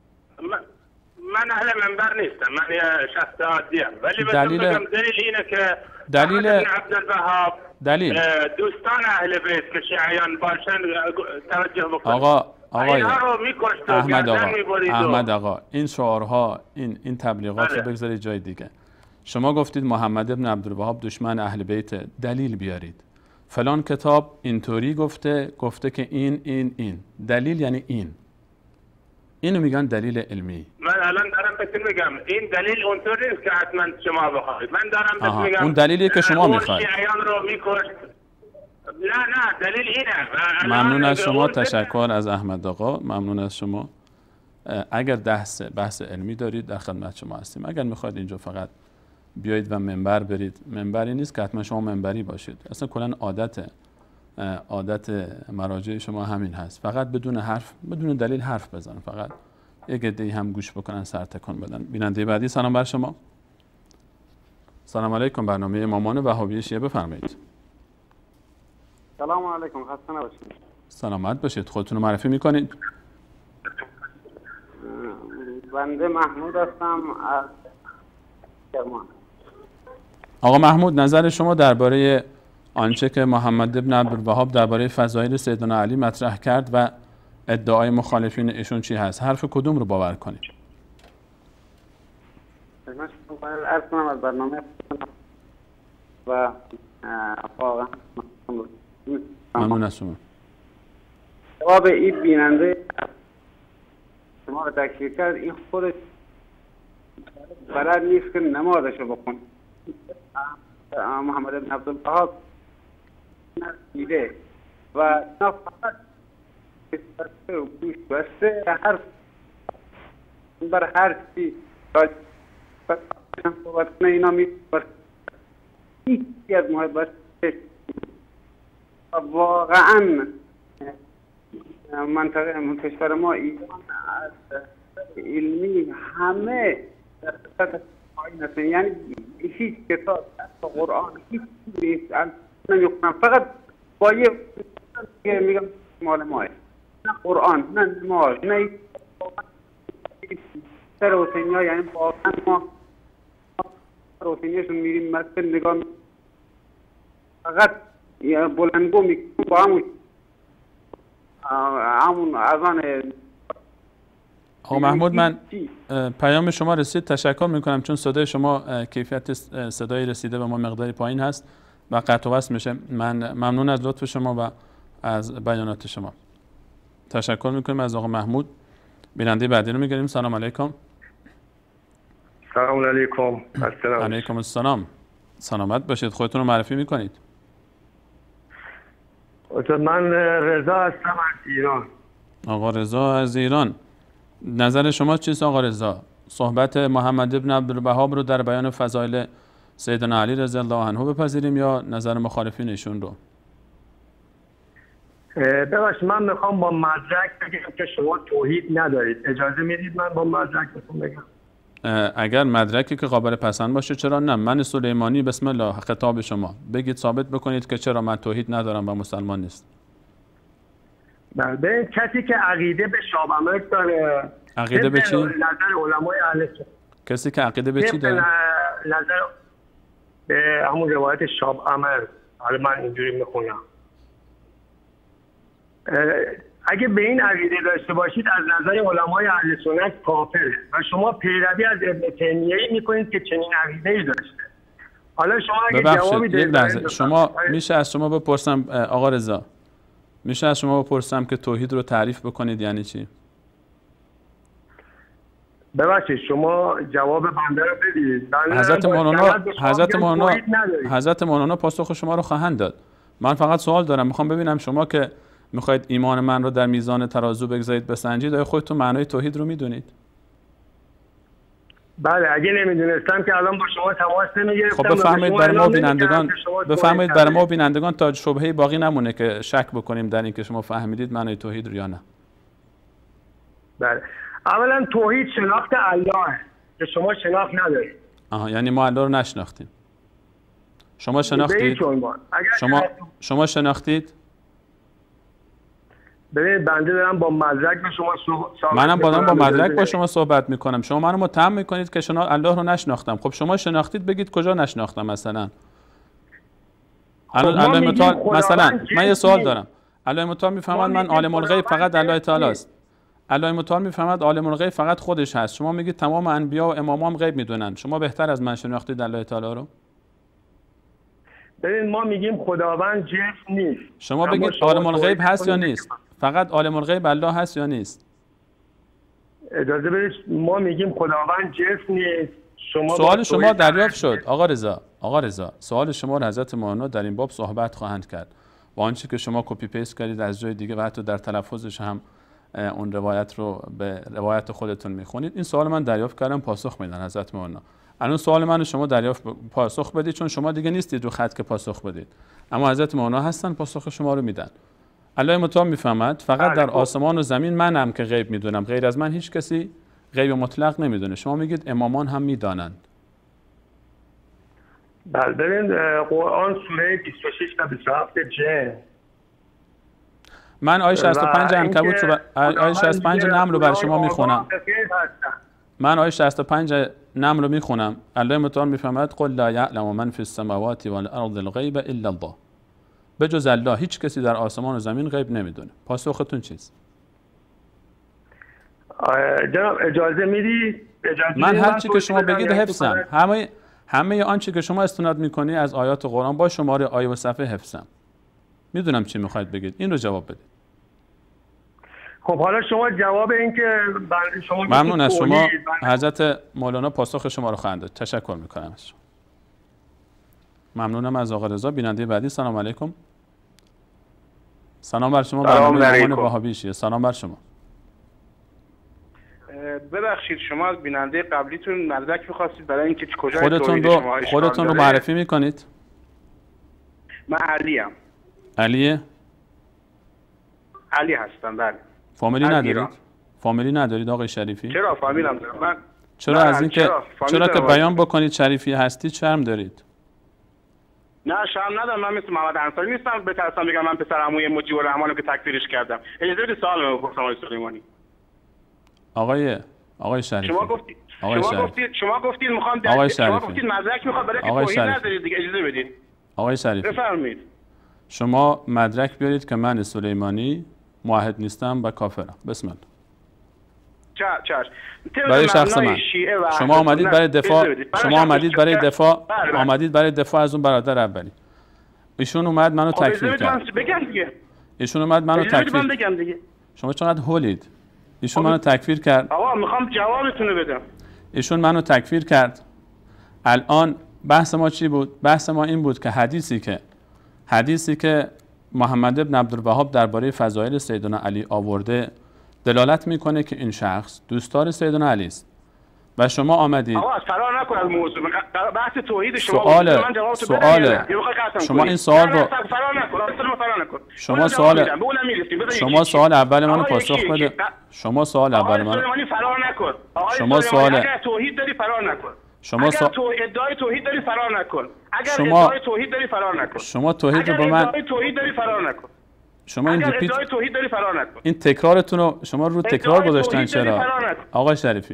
من اهل منبر نیستم، من یه شخص عادی ام، ولی دلیل بگم دلیل اینه که دلیل عبدالوهاب دلیل دوستان اهل بیت که شیعیان باشن توجه بکنید. آقا آقای احمد آقا احمد آقا این شعارها این این تبلیغات رو بگذارید جای دیگه. شما گفتید محمد ابن عبدالوهاب دشمن اهل بیت، دلیل بیارید. فلان کتاب اینطوری گفته گفته که این این این دلیل یعنی این اینو میگن دلیل علمی. من الان دارم بهتون میگم این دلیل اونطوری نیست که حتما شما بخواید. من دارم بهتون میگم اون دلیلی که شما میخواید. شیعیان رو میکشت. نه نه دلیل اینه. ممنون از شما، تشکر از احمد آقا، ممنون از شما. اگر بحث بحث علمی دارید در خدمت شما هستیم. اگر میخواید اینجا فقط بیایید و منبر برید، منبری نیست که حتما شما منبری باشید. اصلا کلا عادت عادت مراجع شما همین هست، فقط بدون حرف بدون دلیل حرف بزنن، فقط یک عده‌ای هم گوش بکنن، سر تکان بدن. بیننده بعدی، سلام بر شما. سلام علیکم، برنامه امامان وهابی شیعه بفرمایید. سلام علیکم، خسته نباشید. سلامت باشید. خودتون رو معرفی میکنید؟ بنده محمود هستم از کرمان. آقا محمود، نظر شما درباره آنچه که محمد ابن عبدالوهاب درباره فضایل سیدنا علی مطرح کرد و ادعای مخالفین ایشون چی هست؟ حرف کدوم رو باور کنید؟ عرض کنم از برنامه و واقعا ممنون از شما. جواب این بیننده شما رو تکفیر کرد، این خودش بلد نیست که نمازشو بخون. محمد ابن عبدالوهاب دیده و نه فقط گوش بسته حرف بر هر چی صحبت کنه اینا می هیچی از محبت واقعا منطقه کشور ما ایران از علمی همه در سطح پایین هستن، یعنی هیچ کتاب قرآن هیچ نیست نمیخونم، فقط با یه میگم مال ماه، نه قرآن نه نماز نه سر حسینی ها، یعنی واقعا ما سر حسینیشون میریم مسجد نگاه میکنم فقط بلندگو میکنم با همون همون اذان. آقا محمود، من پیام شما رسید، تشکر میکنم چون صدای شما کیفیت صدای رسیده به ما مقداری پایین هست و قطع و وصل میشه. من ممنون از لطف شما و از بیانات شما. تشکر میکنیم از آقا محمود. بیننده بعدی رو میگیریم. سلام علیکم. سلام علیکم. السلام علیکم السلام. سلامت باشید. خودتون رو معرفی میکنید؟ من رضا هستم از ایران. آقا رضا از ایران، نظر شما چیست آقا رضا؟ صحبت محمد ابن عبدالوهاب رو در بیان فضایل سیدنا علی رضی الله عنه بپذیریم یا نظر مخالفین ایشون رو؟ ببخشید من میخوام با مدرک بگم که شما توحید ندارید. اجازه میدید من با مدرک بگم؟ اگر مدرکی که قابل پسند باشه چرا نه. من سلیمانی، بسم الله، خطاب شما بگید، ثابت بکنید که چرا من توحید ندارم و مسلمان نیست. بله، کسی که عقیده به شابامک داره، عقیده به چی؟ نظر علمای اهل سنت. کسی که عقیده به چی داره؟ نظر به همون روایت شاب امر. حالا من اینجوری میخونم. اگه به این عقیده داشته باشید از نظر علمای اهل سنت کافره و شما پیروی از ابن تیمیه‌ای میکنید که چنین عقیده‌ای داشته. حالا شما اگه جوابی یک لحظه شما میشه از شما بپرسم آقا رضا، میشه از شما بپرسم که توحید رو تعریف بکنید یعنی چی؟ ببخشید شما جواب بنده رو بدید. حضرت مولانا حضرت مولانا حضرت مولانا پاسخ شما رو خواهند داد. من فقط سوال دارم، میخوام ببینم شما که میخواید ایمان من رو در میزان ترازو بگذارید بسنجید، آیا خودتون معنای توحید رو میدونید؟ بله اگه نمیدونستم که الان با شما تماس نمیگرفتم. خب بفرمایید برای ما بینندگان بفرمایید برای ما بینندگان تا شبهه‌ای باقی نمونه که شک بکنیم در این که شما فهمیدید معنای توحید رو یا نه. بله اولا توحید شناخت الله که شما شناخت ندارید. آها یعنی ما الله رو نشناختیم. شما شناختید؟ شما شما شناختید؟ ببینید بنده دارم با مدرک به شما صحبت منم با با مدرک با شما صحبت میکنم. شما منو متهم میکنید که شنا الله رو نشناختم. خب شما شناختید بگید کجا نشناختم مثلا؟ الان الله متعال مثلا من یه سوال دارم. الله متعال میفهمد من عالم الغیب فقط الله تعالی است. الله متعال میفهمد عالم الغیب فقط خودش هست. شما میگید تمام انبیا و امامان غیب میدونن. شما بهتر از من شناختید الله تعالی رو؟ ببین ما میگیم خداوند جسم نیست. شما بگید عالم الغیب هست یا نیست؟ فقط عالم الغیب الله هست یا نیست؟ اجازه بدید ما میگیم خداوند جسم نیست. شما سوال شما دریافت شد آقا رضا. آقا رضا سوال شما رو حضرت مولانا در این باب صحبت خواهند کرد. با آنچه که شما کپی پیست کردید از جای دیگه و حتی در تلفظش هم اون روایت رو به روایت خودتون میخونید، این سوال من دریافت کردم پاسخ میدن حضرت مولانا. الان سوال من شما دریافت پاسخ بدید چون شما دیگه نیستید رو خط که پاسخ بدید، اما حضرت مولانا هستن پاسخ شما رو میدن. الله متعال میفهمد فقط در آسمان و زمین منم که غیب میدونم، غیر از من هیچ کسی غیب مطلق نمیدونه. شما میگید امامان هم میدانند. بله ببین قرآن سوره بیست و شش تا بیست و هفت جن من آیه شصت و پنج عنکبوت رو آیه شصت و پنج نمل رو برای شما میخونم. من آیه شصت و پنج نمل رو میخونم. الله متعال میفهمد قل لا یعلم من فی السماوات والارض الغیب الا الله. به جز الله هیچ کسی در آسمان و زمین غیب نمیدونه. پاسختون چیست؟ جناب اجازه میدی؟ من هر چی که شما بگید حفظم. همه همه آنچه که شما استناد میکنی از آیات قرآن با شماره آیه و صفحه حفظم. میدونم چی میخواید بگید. این رو جواب بدید. خب حالا شما جواب این که شما ممنون از شما. حضرت مولانا پاسخ شما رو خواهند داد. تشکر میکنم از شما. ممنونم از آقا رضا. بیننده بعدی سلام علیکم. سلام بر شما. برنامه ایمان وهابیشیه. سلام بر شما. ببخشید شما از بیننده قبلیتون مدرک می‌خواستید برای اینکه کجا خودتون رو خودتون رو معرفی می‌کنید؟ من علیم. علیه؟ علی هستم بله. فامیلی ندارید؟ فامیلی ندارید آقای شریفی؟ چرا فامیلم دارم. من چرا از این که چرا که بیان بکنید شریفی هستید شرم دارید؟ نه شرم ندارم. من مثل محمد انصاری نیستم بترسم بگم من پسر عموی مجیب الرحمنم که تکفیرش کردم. اجازه بدید سوال بپرسم آقای سلیمانی. آقای آقای شریفی شما گفتید آقای شما شریفی. گفتید شما گفتید میخوام آقای شما گفتید مدرک میخواد برای که توحید ندارید دیگه. اجازه بدید آقای شریفی بفرمایید. شما مدرک بیارید که من سلیمانی موحد نیستم و کافرم. بسم الله. چش چش برای شخص من شما آمدید برای دفاع شما آمدید برای دفاع آمدید برای دفاع از اون برادر اولی. ایشون اومد منو تکفیر کرد. بگم دیگه. ایشون اومد منو تکفیر بگم دیگه. شما چقدر هولید. ایشون منو تکفیر کرد. آقا میخوام جوابتون رو بدم. ایشون منو تکفیر کرد. الان بحث ما چی بود؟ بحث ما این بود که حدیثی که حدیثی که محمد ابن عبدالوهاب درباره فضایل سیدنا علی آورده دلالت میکنه که این شخص دوستدار سیدنا علی است و شما آمدید. آقا فرار نکن از موضوع. بحث توحید شما سوال سوال شما این سوال رو فرار نکن. فرار نکن. شما سوال شما سوال اول منو پاسخ بده. شما سوال اول منو فرار نکن. شما سوال اگر توحید داری فرار نکن. شما اگر تو ادعای توحید داری فرار نکن. اگر شما ادعای توحید داری فرار نکن. شما توحید رو به من ادعای توحید داری فرار نکن. شما این ریپیت ادعای توحید داری فرار نکن. این تکرارتون رو شما رو تکرار گذاشتن چرا؟ آقای شریفی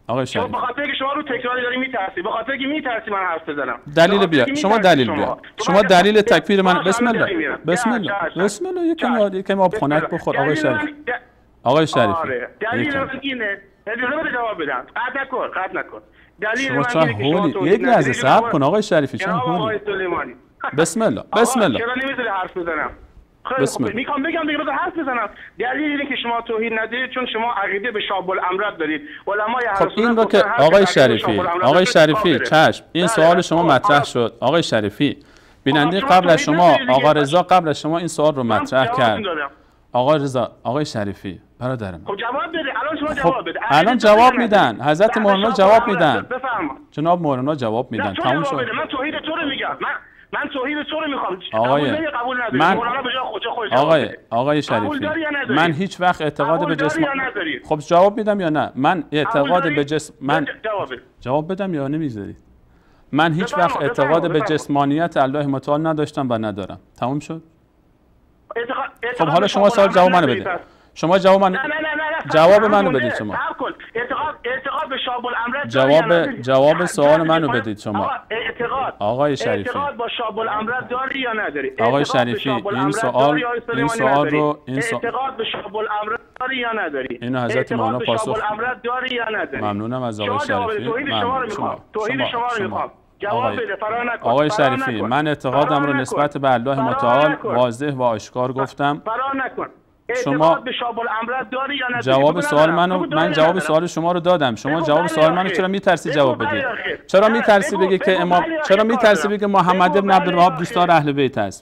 آقای شریف به خاطر اینکه شما رو تکراری داری میترسی، به خاطر اینکه میترسی من حرف بزنم. دلیل بیار. شما دلیل بیار. شما دلیل تکفیر من. بسم الله بسم الله بسم الله. یکم یکم آب خنک بخور آقای شریف. آقای شریفی دلیل من اینه. اجازه بده جواب بدم. قطع نکن، قطع نکن. دلیل شما چه هولی؟ یک لحظه صبر کن آقای شریفی. چه هولی؟ آقای سلیمانی. بسم الله بسم الله. چرا نمیذاری حرف بزنم؟ خیلی میخوام بگم دیگه بذار حرف بزنم. دلیل اینه که شما توحید ندارید چون شما عقیده به شاب الامرات دارید. علمای اهل سنت خب این رو که آقای شریفی آقای شریفی چشم این سوال شما مطرح شد آقای شریفی. بیننده قبل از شما آقا رضا قبل از شما این سوال رو مطرح کرد. آقا رضا آقای شریفی برادر من. خب جواب بده. الان شما جواب بده. الان جواب میدن. حضرت مولانا جواب میدن. بفرمایید. جناب مولانا جواب میدن. تموم شد. من توحید تو رو میگم. من من توحید تو رو میخوام. آقای قبول نداری. من مولانا به جای خودش خودش آقای آقای شریفی من هیچ وقت اعتقاد به جسم خب جواب میدم یا نه؟ من اعتقاد به جسم من جواب بدم یا نمیذاری؟ من هیچ وقت اعتقاد به جسمانیت الله متعال نداشتم و ندارم. تموم شد؟ خب حالا شما سوال جواب منو بدید. شما جواب من جواب منو بدید شما. اعتقاد اعتقاد به شاب الامرات جواب جواب سوال منو بدید شما. اعتقاد آقای شریفی اعتقاد با شاب الامرات داری یا نداری؟ آقای شریفی این سوال این سوال رو این سوال اعتقاد به شاب الامرات داری یا نداری؟ اینو حضرت مولانا پاسخ شاب الامرات داری یا نداری؟ ممنونم از آقای شریفی. توحید شما رو میخوام. توحید شما رو میخوام. جواب بده. فرار نکن. آقای شریفی من اعتقادم رو نسبت به الله متعال واضح و آشکار گفتم. فرار نکن. شما به شاب الامرات داری یا نداری؟ جواب سوال منو من جواب سوال شما رو دادم. شما جواب سوال منو چرا میترسی جواب بدید؟ چرا میترسی بگی که امام چرا میترسی بگی محمد ابن عبدالوهاب دوستدار اهل بیت است؟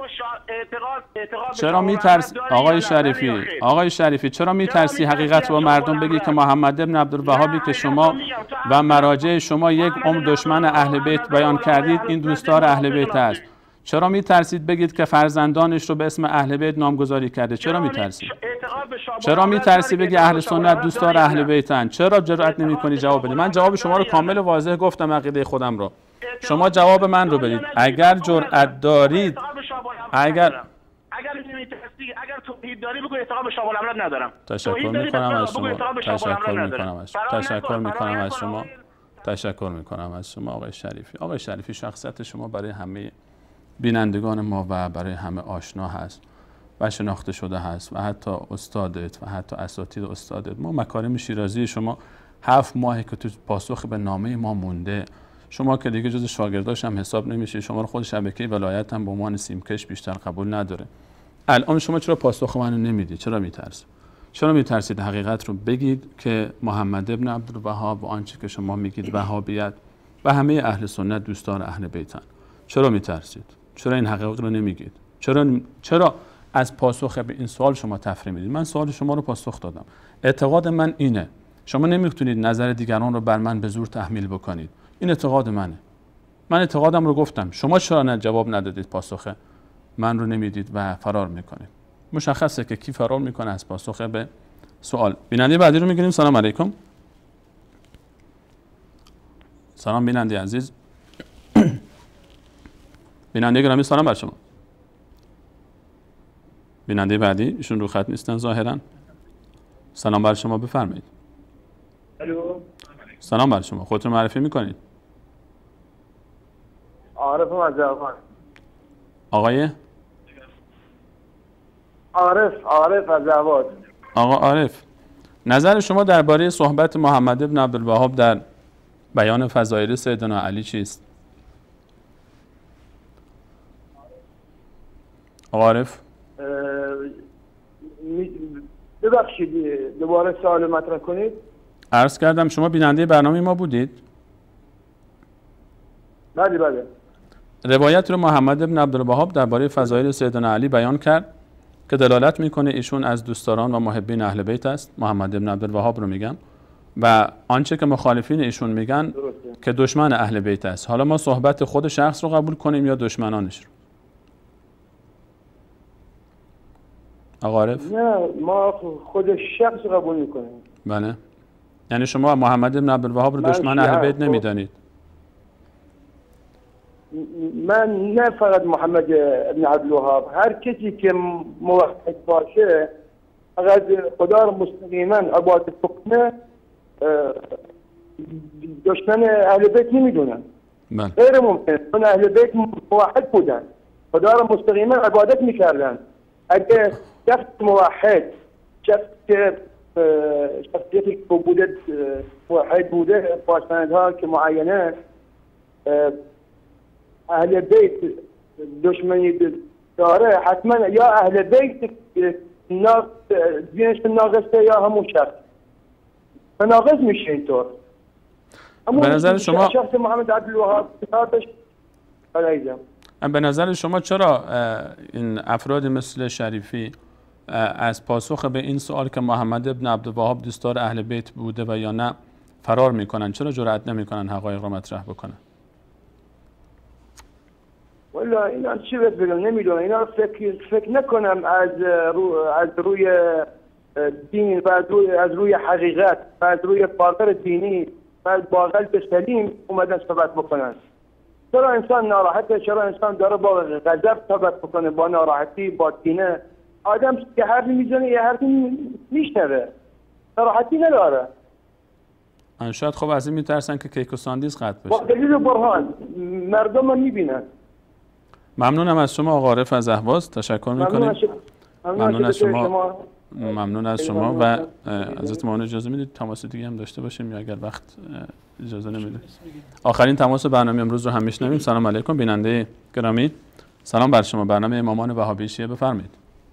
چرا میترسی آقای شریفی آقای شریفی چرا میترسی حقیقت رو مردم بگی که محمد ابن عبدالوهابی که شما و مراجع شما یک عمر دشمن اهل بیت بیان کردید این دوستدار اهل بیت است؟ چرا میترسید بگید که فرزندانش رو به اسم اهل بیت نامگذاری کرده؟ چرا میترسید؟ چرا میترسی بگی اهل سنت دوستدار اهل بیتن؟ چرا جرئت نمیکنی جواب بدی؟ من جواب شما رو کامل و واضح گفتم عقیده خودم رو. شما جواب من رو بدید. اگر جرأت دارید اگر اگر نمیترسی اگر توحید داری بگو اعتقاد به شاب الامرات ندارم. تشکر میکنم از شما. تشکر میکنم از شما. تشکر میکنم از شما. تشکر میکنم از شما آقای شریفی. آقای شریفی شخصیت شما برای همه بینندگان ما و برای همه آشنا هست و شناخته شده هست و حتی استادت و حتی اساتید استادت. ما مکارم شیرازی شما هفت ماهی که تو پاسخ به نامه ما مونده. شما که دیگه جز شاگرداش هم حساب نمیشه. شما رو خود شبکه ولایت هم به عنوان سیمکش بیشتر قبول نداره. الان شما چرا پاسخ منو نمیدید؟ چرا میترسید؟ چرا میترسید حقیقت رو بگید که محمد ابن عبدالوهاب و آنچه که شما میگید وهابیت و همه اهل سنت دوستان اهل بیتن؟ چرا میترسید؟ چرا این حقایق رو نمیگید؟ چرا چرا از پاسخ به این سوال شما تفریح میدید؟ من سوال شما رو پاسخ دادم. اعتقاد من اینه. شما نمیتونید نظر دیگران رو بر من به زور تحمیل بکنید. این اعتقاد منه. من اعتقادم رو گفتم. شما چرا نه جواب ندادید؟ پاسخ من رو نمیدید و فرار میکنید. مشخصه که کی فرار میکنه از پاسخ به سوال. بیننده بعدی رو میگیریم. سلام علیکم. سلام بیننده عزیز. بیننده گرامی سلام بر شما. بیننده بعدی ایشون رو خط نیستن ظاهرا. سلام بر شما بفرمایید. الو. سلام بر شما. خودتون معرفی میکنید؟ عارف از جوان. آقای عارف عارف از جواد. آقا عارف نظر شما درباره صحبت محمد ابن عبدالوهاب در بیان فضایل سیدنا علی چیست؟ آقا عارف ببخشید دوباره سوال مطرح کنید. عرض کردم شما بیننده برنامه ما بودید؟ بله بله. روایت رو محمد ابن عبدالوهاب درباره فضایل سیدنا علی بیان کرد که دلالت میکنه ایشون از دوستداران و محبین اهل بیت است. محمد ابن عبدالوهاب رو میگم و آنچه که مخالفین ایشون میگن درسته. که دشمن اهل بیت است. حالا ما صحبت خود شخص رو قبول کنیم یا دشمنانش رو؟ آقا عارف؟ نه ما خود شخص قبول میکنیم. بله. یعنی شما محمد ابن عبدالوهاب رو دشمن اهل بیت نمیدانید؟ من نه فقط محمد ابن عبدالوهاب، هر کسی که موحد باشه فقط خدا رو مستقیما عبادت بکنه دشمن اهل بیت نمیدونن. بله. غیر ممکن، چون اهل بیت موحد بودن، خدا را مستقیما عبادت میکردن. اگه شخص موحد، شخص که شخصیتی که بوده موحد بوده با سندها که معینه، اهل بیت دشمنی داره، حتما یا اهل بیت دینش ناقصه یا همون شخص ناقص میشه. اینطور به نظر شما شخص محمد عبدالوهاب به نظر شما چرا این افراد مثل شریفی از پاسخ به این سوال که محمد ابن عبدالوهاب دوستدار اهل بیت بوده و یا نه فرار میکنن؟ چرا جرأت نمیکنن حقایق رو مطرح بکنن؟ والا اینا چی بهت بگم نمیدونم. اینا فکر فکر نکنم از رو از روی دین و از روی از روی حقیقت و از روی باور دینی و با قلب سلیم اومدن صحبت بکنن. چرا انسان ناراحته؟ چرا انسان داره با غضب صحبت بکنه؟ با ناراحتی، با کینه. آدم که حرفی میزنه یه حرفی میشنوه، ناراحتی نداره. شاید خب از این میترسن که کیک و ساندیز قطع بشه. با دلیل و برهان مردم هم میبینن. ممنونم از شما آقا عارف از اهواز، تشکر میکنیم. ممنون از شما. ممنون از شما و حضرت مولانا اجازه میدید تماس دیگه هم داشته باشیم یا اگر وقت اجازه نمیده؟ آخرین تماس برنامه امروز رو هم میشنویم. سلام علیکم بیننده گرامی. سلام بر شما. برنامه امامان وهابی شیعه بفرمایید.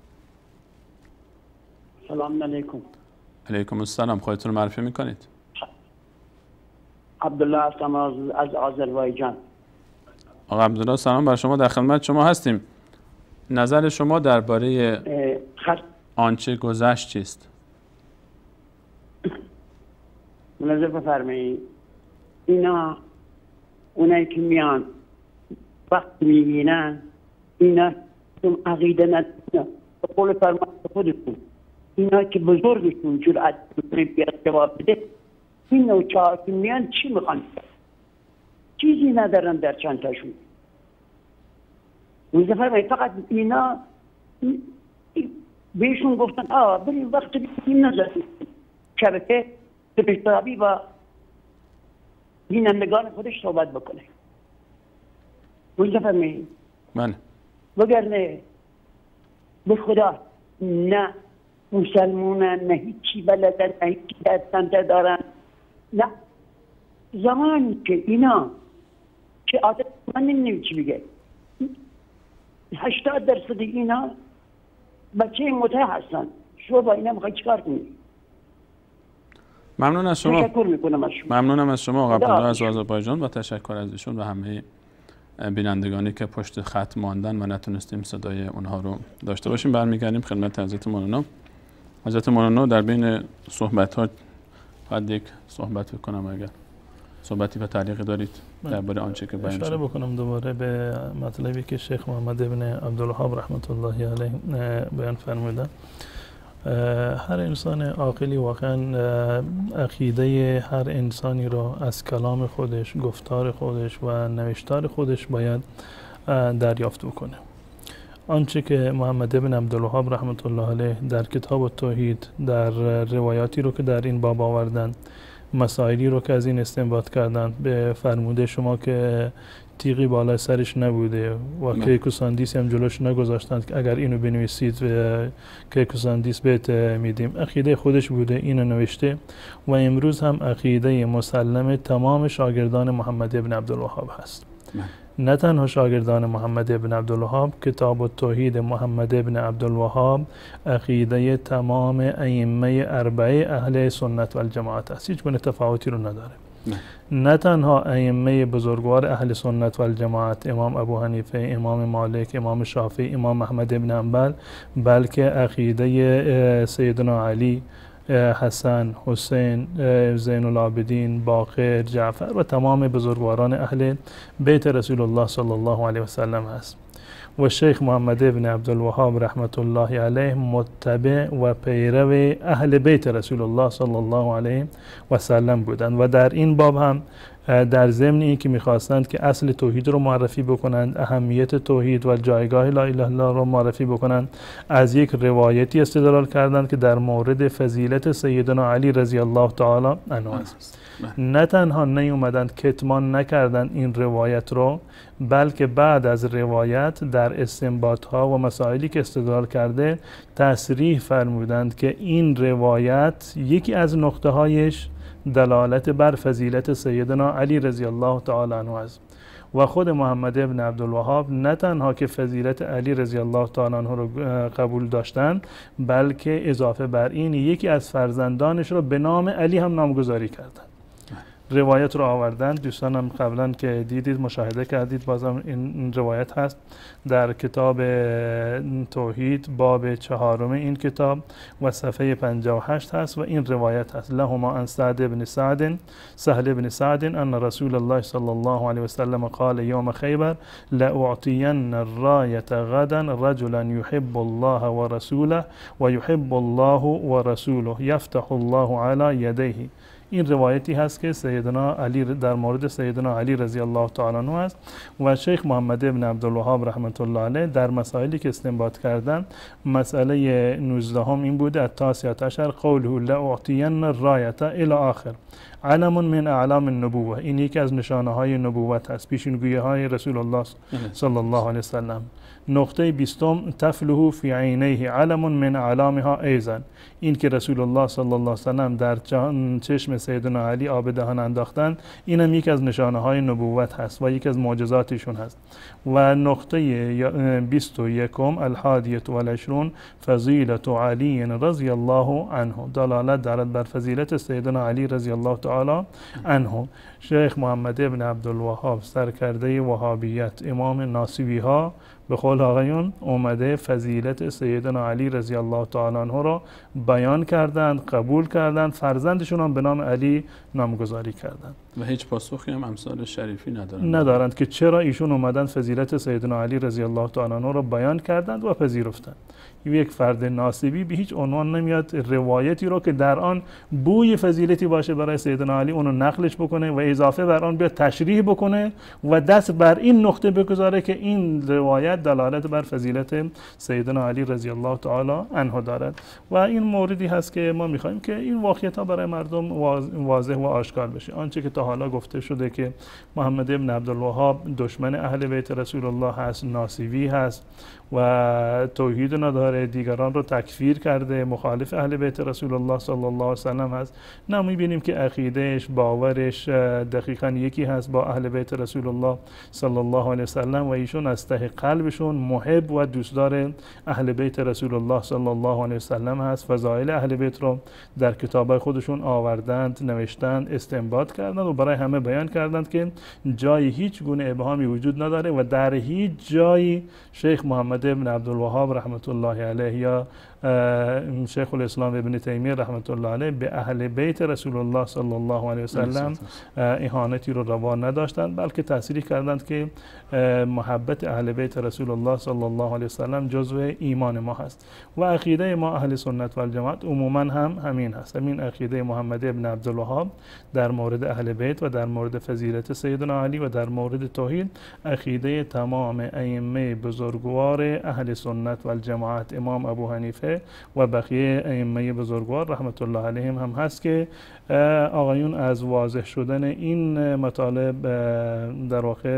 سلام علیکم. علیکم السلام. خودتون رو معرفی میکنید؟ عبدالله هستم از آذربایجان. آقا عبدالله سلام بر شما، در خدمت شما هستیم. نظر شما درباره آنچه گذشت چیست؟ منظر بفرمایید. اینا اونایی که میان وقت میبینن اینا عقیده ندارن. به قول فرمان خودتون اینا که بزرگشون جرأت بیاد جواب بده، این نوچه‌ها که میان چی میخوان؟ چیزی ندارن در چندتاشون. منظر فرمایید فقط اینا بهشون گفتن آه بریم وقت بیم نزدیم شبکه سپشتابی با بینندگان خودش صحبت بکنه. منظر فرمایید بله. وگرنه به خدا نه مسلمونن، نه هیچی بلدن، نه هیچی دستنده دارن. نه زمانی که اینا که عادت من نمیدونم چی بگه، هشتاد درصد اینا بچه متع هستن. شما با اینا میخوای چیکار کنی؟ ممنون از شما. تشکر میکنم از شما. ممنونم از شما آقا عبدالله از آذربایجان و تشکر از ایشون و همه بینندگانی که پشت خط ماندن و نتونستیم صدای اونها رو داشته باشیم. برمیگردیم خدمت حضرت مولانا. حضرت مولانا در بین صحبت ها باید یک صحبت بکنم اگر صحبتی و تعلیقی دارید درباره آنچه که بیان شد. اشاره بکنم دوباره به مطلبی که شیخ محمد ابن عبدالوهاب رحمت الله علیه بیان فرمودن. هر انسان عاقلی واقعا عقیده هر انسانی را از کلام خودش، گفتار خودش و نوشتار خودش باید دریافت بکنه. آنچه که محمد ابن عبدالوهاب رحمت الله علیه در کتاب التوحید، در روایاتی رو که در این باب آوردن، مسائلی رو که از این استنباط کردن، به فرموده شما که تیغی بالای سرش نبوده و کیک و ساندیس هم جلوش نگذاشتند که اگر اینو بنویسید کیک و ساندیس بهت میدیم. عقیده خودش بوده، اینو نوشته و امروز هم عقیده مسلم تمام شاگردان محمد ابن عبدالوهاب هست. نه تنها شاگردان محمد ابن عبدالوهاب، کتاب التوحید محمد ابن عبدالوهاب عقیده تمام ائمه اربعه اهل سنت و الجماعت است، هیچ گونه تفاوتی رو نداره. نه, نه تنها ائمه بزرگوار اهل سنت و الجماعت، امام ابو حنیفه، امام مالک، امام شافعی، امام احمد ابن حنبل، بلکه عقیده سیدنا علی، حسن، حسین، زین العابدین، باقر، جعفر و تمام بزرگواران اهل بیت رسول الله صلی الله علیه و سلم است. و شیخ محمد ابن عبدالوهاب رحمت الله علیه متبع و پیرو اهل بیت رسول الله صلی الله علیه و سلم بودند و در این باب هم در ضمن این که میخواستند که اصل توحید رو معرفی بکنند، اهمیت توحید و جایگاه لا اله الا الله رو معرفی بکنند، از یک روایتی استدلال کردند که در مورد فضیلت سیدنا علی رضی الله تعالی عنه است. نه تنها نیومدن کتمان نکردن این روایت رو، بلکه بعد از روایت در استنباط ها و مسائلی که استدلال کرده تصریح فرمودند که این روایت یکی از نقطه هایش دلالت بر فضیلت سیدنا علی رضی الله تعالی عنه است. و خود محمد ابن عبدالوهاب نه تنها که فضیلت علی رضی الله تعالی عنه رو قبول داشتند، بلکه اضافه بر این یکی از فرزندانش رو به نام علی هم نامگذاری کردند. روایت رو آوردن. دوستانم قبلا که دیدید مشاهده کردید، بازم این روایت هست در کتاب توحید باب چهارم این کتاب و صفحه پنجاه و هشت هست و این روایت هست: لهما عن سعد بن سعد سهل بن سعد ان رسول الله صلی الله علیه و سلم قال یوم خیبر لأعطین الراية غدا رجلا يحب الله ورسوله ويحب الله ورسوله يفتح الله على يديه. این روایتی هست که سیدنا علی در مورد سیدنا علی رضی الله تعالی عنه است و شیخ محمد ابن عبدالوهاب رحمت الله علیه در مسائلی که استنباط کردن، مسئله نوزدهم این بوده: التاسعة عشر قوله لأعطین الراية الى آخر علم من اعلام النبوه. این یکی از نشانه های نبوت هست، پیشینگویی های رسول الله صلی الله علیه وسلم. نقطه بیستم تفله فی عینیه علم من اعلامها ایضا. این که رسول الله صلی الله علیه وسلم در چشم سیدنا علی آب دهان انداختن، اینم یک از نشانه های نبوت هست و یک از معجزاتشون هست. و نقطه بیست و یکم الحادیة والعشرون فضیلت علی رضی الله عنه، دلالت دارد بر فضیلت سیدنا علی رضی الله تعالی عنه. شیخ محمد ابن عبدالوهاب سرکرده وهابیت، امام ناصبی ها، به قول آقایون اومده فضیلت سیدنا علی رضی الله تعالی عنه را بیان کردند، قبول کردند، فرزندشون هم به نام علی نامگذاری کردند و هیچ پاسخی هم امثال شریفی ندارند ندارند که چرا ایشون اومدن فضیلت سیدنا علی رضی الله تعالی عنه را بیان کردند و پذیرفتند. یک فرد ناصبی به هیچ عنوان نمیاد روایتی رو که در آن بوی فضیلتی باشه برای سیدنا علی اونو نقلش بکنه و اضافه بر آن بیاد تشریح بکنه و دست بر این نقطه بگذاره که این روایت دلالت بر فضیلت سیدنا علی رضی الله تعالی عنه دارد. و این موردی هست که ما میخوایم که این واقعیت ها برای مردم واضح و آشکار بشه. آنچه که تا حالا گفته شده که محمد ابن عبدالوهاب دشمن اهل بیت رسول الله هست، ناصبی هست و توحید نداره، دیگران رو تکفیر کرده، مخالف اهل بیت رسول الله صلی الله علیه و سلم هست، نه میبینیم که عقیدهش، باورش دقیقاً یکی هست با اهل بیت رسول الله صلی الله علیه و سلم و ایشون از ته قلبشون محب و دوستدار اهل بیت رسول الله صلی الله علیه و سلم هست. فضایل اهل بیت رو در کتابای خودشون آوردند، نوشتند، استنباط کردند و برای همه بیان کردند که جای هیچ گونه ابهامی وجود نداره و در هیچ جایی شیخ محمد ابن عبدالوهاب رحمت الله علیه یا شیخ الاسلام ابن تیمیه رحمت الله علیه به اهل بیت رسول الله صلی الله علیه و سلم اهانتی رو روا نداشتند، بلکه تصریح کردند که محبت اهل بیت رسول الله صلی الله علیه و سلم جزو ایمان ما هست و عقیده ما اهل سنت و الجماعت عموما هم همین هست. همین عقیده محمد ابن عبدالوهاب در مورد اهل بیت و در مورد فضیلت سیدنا علی و در مورد توحید عقیده تمام ائمه بزرگوار اهل سنت و الجماعت، امام ابو حنیفه و بقیه ائمه بزرگوار رحمت الله علیهم هم هست که آقایون از واضح شدن این مطالب در واقع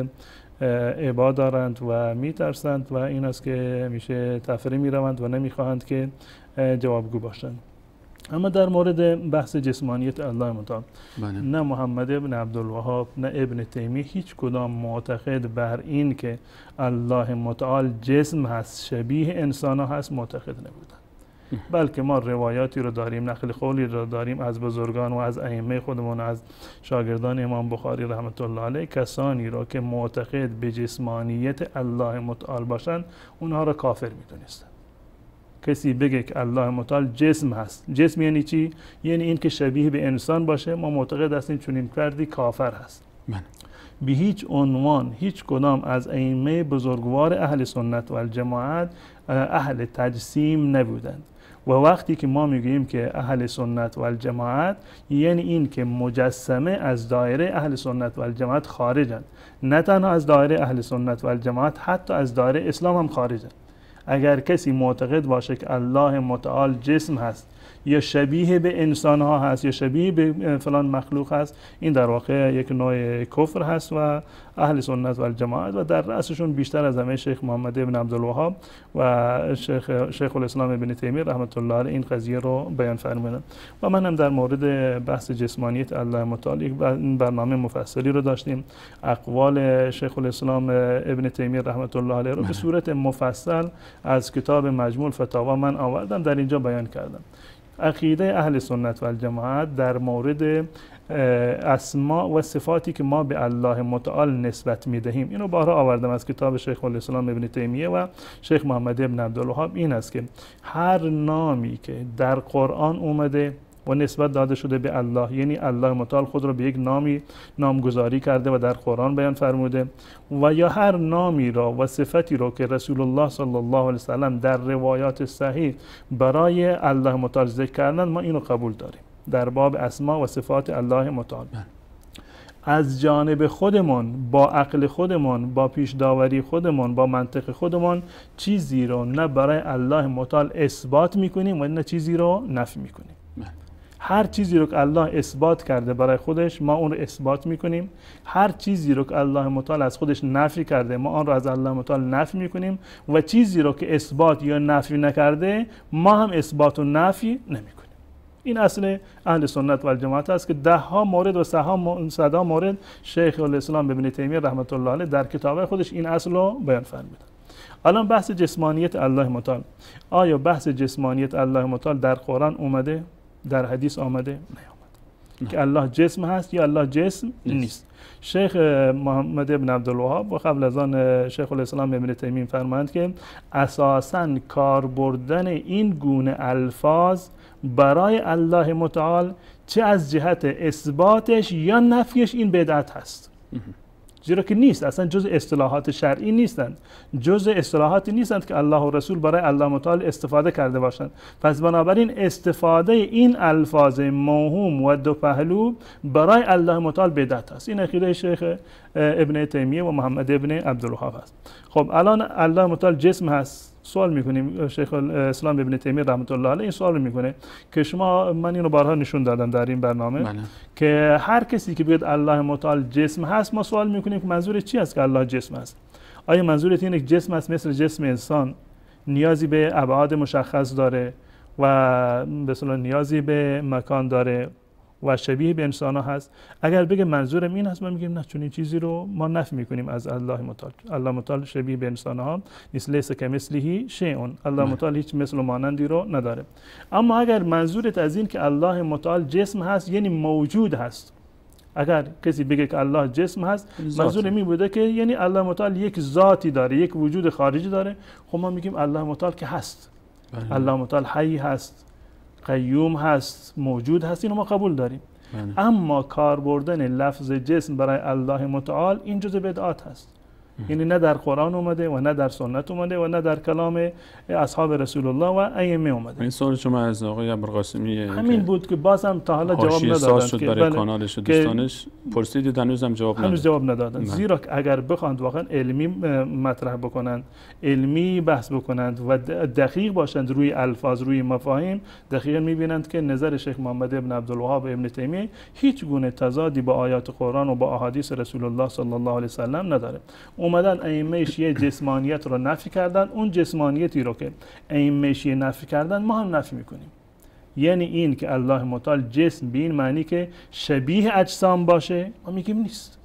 ابا دارند و میترسند و این است که میشه تفره میروند و نمیخواهند که جوابگو باشند. اما در مورد بحث جسمانیت الله متعال، نه محمد ابن عبدالوهاب نه ابن تیمیه هیچ کدام معتقد بر این که الله متعال جسم هست، شبیه انسان هست معتقد نبودند، بلکه ما روایاتی رو داریم، نقل قولی رو داریم از بزرگان و از ائمه خودمون، از شاگردان امام بخاری رحمت الله علیه، کسانی رو که معتقد به جسمانیت الله متعال باشند اونها رو کافر میدونستند. کسی بگه که الله متعال جسم هست، جسم یعنی چی؟ یعنی این که شبیه به انسان باشه، ما معتقد هستیم چنین فردی کافر هست. من. به هیچ عنوان هیچ کدام از ائمه بزرگوار اهل سنت و الجماعت اهل تجسیم نبودند و وقتی که ما میگوییم که اهل سنت و الجماعت یعنی این که مجسمه از دایره اهل سنت و الجماعت خارجند، نه تنها از دایره اهل سنت و الجماعت، حتی از دایره اسلام هم خارجند. اگر کسی معتقد باشه که الله متعال جسم هست یا شبیه به انسان ها هست یا شبیه به فلان مخلوق هست، این در واقع یک نوع کفر هست و اهل سنت و الجماعت و در رأسشون بیشتر از همه شیخ محمد ابن عبدالوهاب و شیخ شیخ الاسلام ابن تیمیه رحمت الله علیه این قضیه رو بیان فرمودن. و من هم در مورد بحث جسمانیت الله متعال یک برنامه مفصلی رو داشتیم، اقوال شیخ الاسلام ابن تیمیه رحمت الله علیه رو به صورت مفصل از کتاب مجموع فتاوا من آوردم، در اینجا بیان کردم. عقیده اهل سنت و الجماعت در مورد اسماء و صفاتی که ما به الله متعال نسبت میدهیم، اینو بارها آوردم از کتاب شیخ الاسلام ابن تیمیه و شیخ محمد ابن عبدالوهاب، این است که هر نامی که در قرآن اومده و نسبت داده شده به الله، یعنی الله متعال خود را به یک نامی نامگذاری کرده و در قرآن بیان فرموده، و یا هر نامی را و صفتی را که رسول الله صلی الله علیه وسلم در روایات صحیح برای الله متعال ذکر کردن، ما اینو قبول داریم در باب اسما و صفات الله متعال. از جانب خودمان با عقل خودمان با پیش داوری خودمان با منطق خودمان چیزی رو نه برای الله متعال اثبات میکنیم و نه چیزی رو نفی میکنیم. هر چیزی رو که الله اثبات کرده برای خودش ما اون رو اثبات میکنیم، هر چیزی رو که الله متعال از خودش نفی کرده ما آن رو از الله متعال نفی میکنیم و چیزی رو که اثبات یا نفی نکرده ما هم اثبات و نفی نمیکنیم. این اصل اهل سنت و الجماعت است که ده ها مورد و صدها مورد شیخ الاسلام ابن تیمیه رحمت الله علیه در کتاب خودش این اصل رو بیان فرمودند. الان بحث جسمانیت الله متعال، آیا بحث جسمانیت الله متعال در قرآن اومده؟ در حدیث آمده؟ نیامد. که الله جسم هست یا الله جسم نیست. شیخ محمد ابن عبدالوهاب و قبل از آن شیخ الاسلام ابن تیمیه فرمایند که اساساً کار بردن این گونه الفاظ برای الله متعال چه از جهت اثباتش یا نفیش این بدعت هست، زیرا که نیست، اصلا جز اصطلاحات شرعی نیستند، جز اصطلاحاتی نیستند که الله و رسول برای الله متعال استفاده کرده باشند. پس بنابراین استفاده این الفاظ موهوم و دو پهلو برای الله متعال بدعت است. این عقیده شیخ ابن تیمیه و محمد ابن عبدالوهاب است. خب الان الله متعال جسم هست، سوال میکنیم شیخ الاسلام ابن تیمیه رحمت الله علیه این سوال میکنه که شما، من اینو بارها نشون دادم در این برنامه بله. که هر کسی که بگه الله متعال جسم هست ما سوال میکنیم که منظور چی است که الله جسم است؟ آیا منظورت اینه که جسم است مثل جسم انسان نیازی به ابعاد مشخص داره و به اصطلاح نیازی به مکان داره و شبیه به انسان ها هست؟ اگر بگه منظورم این هست ما میگیم نه، چون این چیزی رو ما نفی میکنیم از الله متعال. الله متعال شبیه به انسان ها نیست، لیس کمثله شیء، الله متعال هیچ مثل و مانندی رو نداره. اما اگر منظورت از این که الله متعال جسم هست یعنی موجود هست، اگر کسی بگه که الله جسم هست منظور می بوده که یعنی الله متعال یک ذاتی داره، یک وجود خارجی داره، خب ما میگیم الله متعال که هست، بله. الله متعال حی هست، قیوم هست، موجود هست، اینو ما قبول داریم. بله. اما کار بردن لفظ جسم برای الله متعال این جزء بدعات هست. یعنی نه در قرآن اومده و نه در سنت اومده و نه در کلام اصحاب رسول الله و ائمه اومده. این سوال شما از آقای ابوالقاسمی همین بود که بازم تا حالا جواب ندادن که برای کانالش و دوستانش پرسیدید هنوزم جواب ندادن. هنوز جواب ندادن. زیرا اگر بخواند واقعا علمی مطرح بکنند، علمی بحث بکنند و دقیق باشند روی الفاظ، روی مفاهیم، دقیقاً میبینند که نظر شیخ محمد ابن عبدالوهاب و ابن تیمیه هیچ گونه تضادی با آیات قرآن و با احادیث رسول الله صلی الله علیه و سلم نداره. اومدن ائمه شیعه جسمانیت رو نفی کردن، اون جسمانیتی رو که ائمه شیعه نفی کردن ما هم نفی میکنیم. یعنی این که الله متعال جسم به این معنی که شبیه اجسام باشه ما میگیم نیست.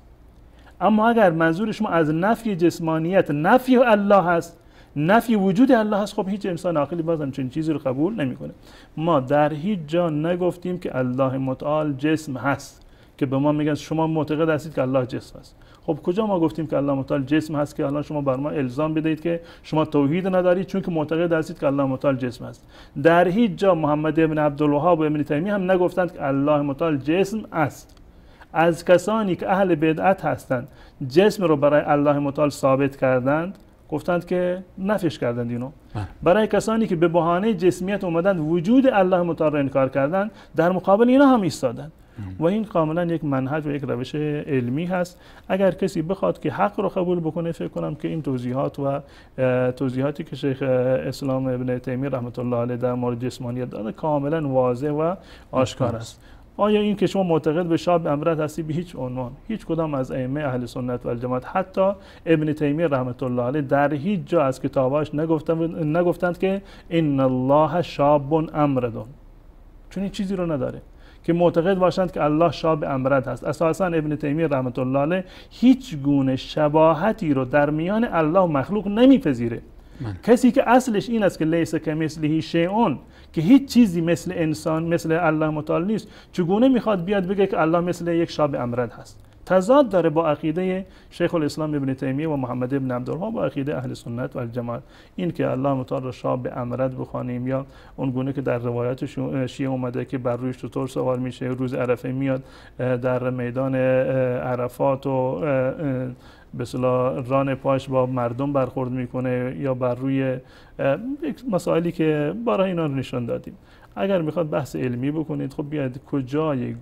اما اگر منظور شما از نفی جسمانیت نفی الله هست، نفی وجود الله هست، خب هیچ انسان عاقلی بازم چنین چیزی رو قبول نمیکنه. ما در هیچ جا نگفتیم که الله متعال جسم هست که به ما میگن شما معتقد هستید که الله جسم است. خب کجا ما گفتیم که الله متعال جسم هست که الان شما بر ما الزام بدهید که شما توحید ندارید چون که معتقد هستید که الله متعال جسم است؟ در هیچ جا محمد ابن عبدالوهاب و ابن تیمیه هم نگفتند که الله متعال جسم است. از کسانی که اهل بدعت هستند جسم رو برای الله متعال ثابت کردند گفتند که نفیش کردند اینو. برای کسانی که به بهانه جسمیت اومدند وجود الله متعال را انکار کردند در مقابل اینا هم ایستادند. و این کاملا یک منهج و یک روش علمی هست. اگر کسی بخواد که حق رو قبول بکنه، فکر کنم که این توضیحات و توضیحاتی که شیخ اسلام ابن تیمیه رحمت الله علیه در مورد جسمانیت داده کاملا واضح و آشکار است. آیا این که شما معتقد به شاب امرت هستی؟ به هیچ عنوان. هیچ کدام از ائمه اهل سنت و الجماعت، حتی ابن تیمیه رحمت الله علیه، در هیچ جا از کتاباش نگفتند نگفتند که ان الله شاب امرد، چون این چیزی رو نداره که معتقد باشند که الله شاب امرد هست. اساسا ابن تیمیه رحمت الله علیه هیچ گونه شباهتی رو در میان الله و مخلوق نمیپذیره. من. کسی که اصلش این است که لیس کمثله شیء، که هیچ چیزی مثل انسان مثل الله متعال نیست، چگونه میخواد بیاد بگه که الله مثل یک شاب امرد هست؟ تضاد داره با عقیده شیخ الاسلام ابن تیمیه و محمد ابن عبدالوهاب با عقیده اهل سنت و الجماعت. این که الله متعال را شاب امرد بخوانیم، یا اون گونه که در روایات شیعه اومده که بر روی شتر سوار میشه، روز عرفه میاد در میدان عرفات و به اصطلاح ران پاش با مردم برخورد میکنه، یا بر روی مسائلی که برای اینا نشون دادیم. اگر میخواد بحث علمی بکنید، خب بیاید کجای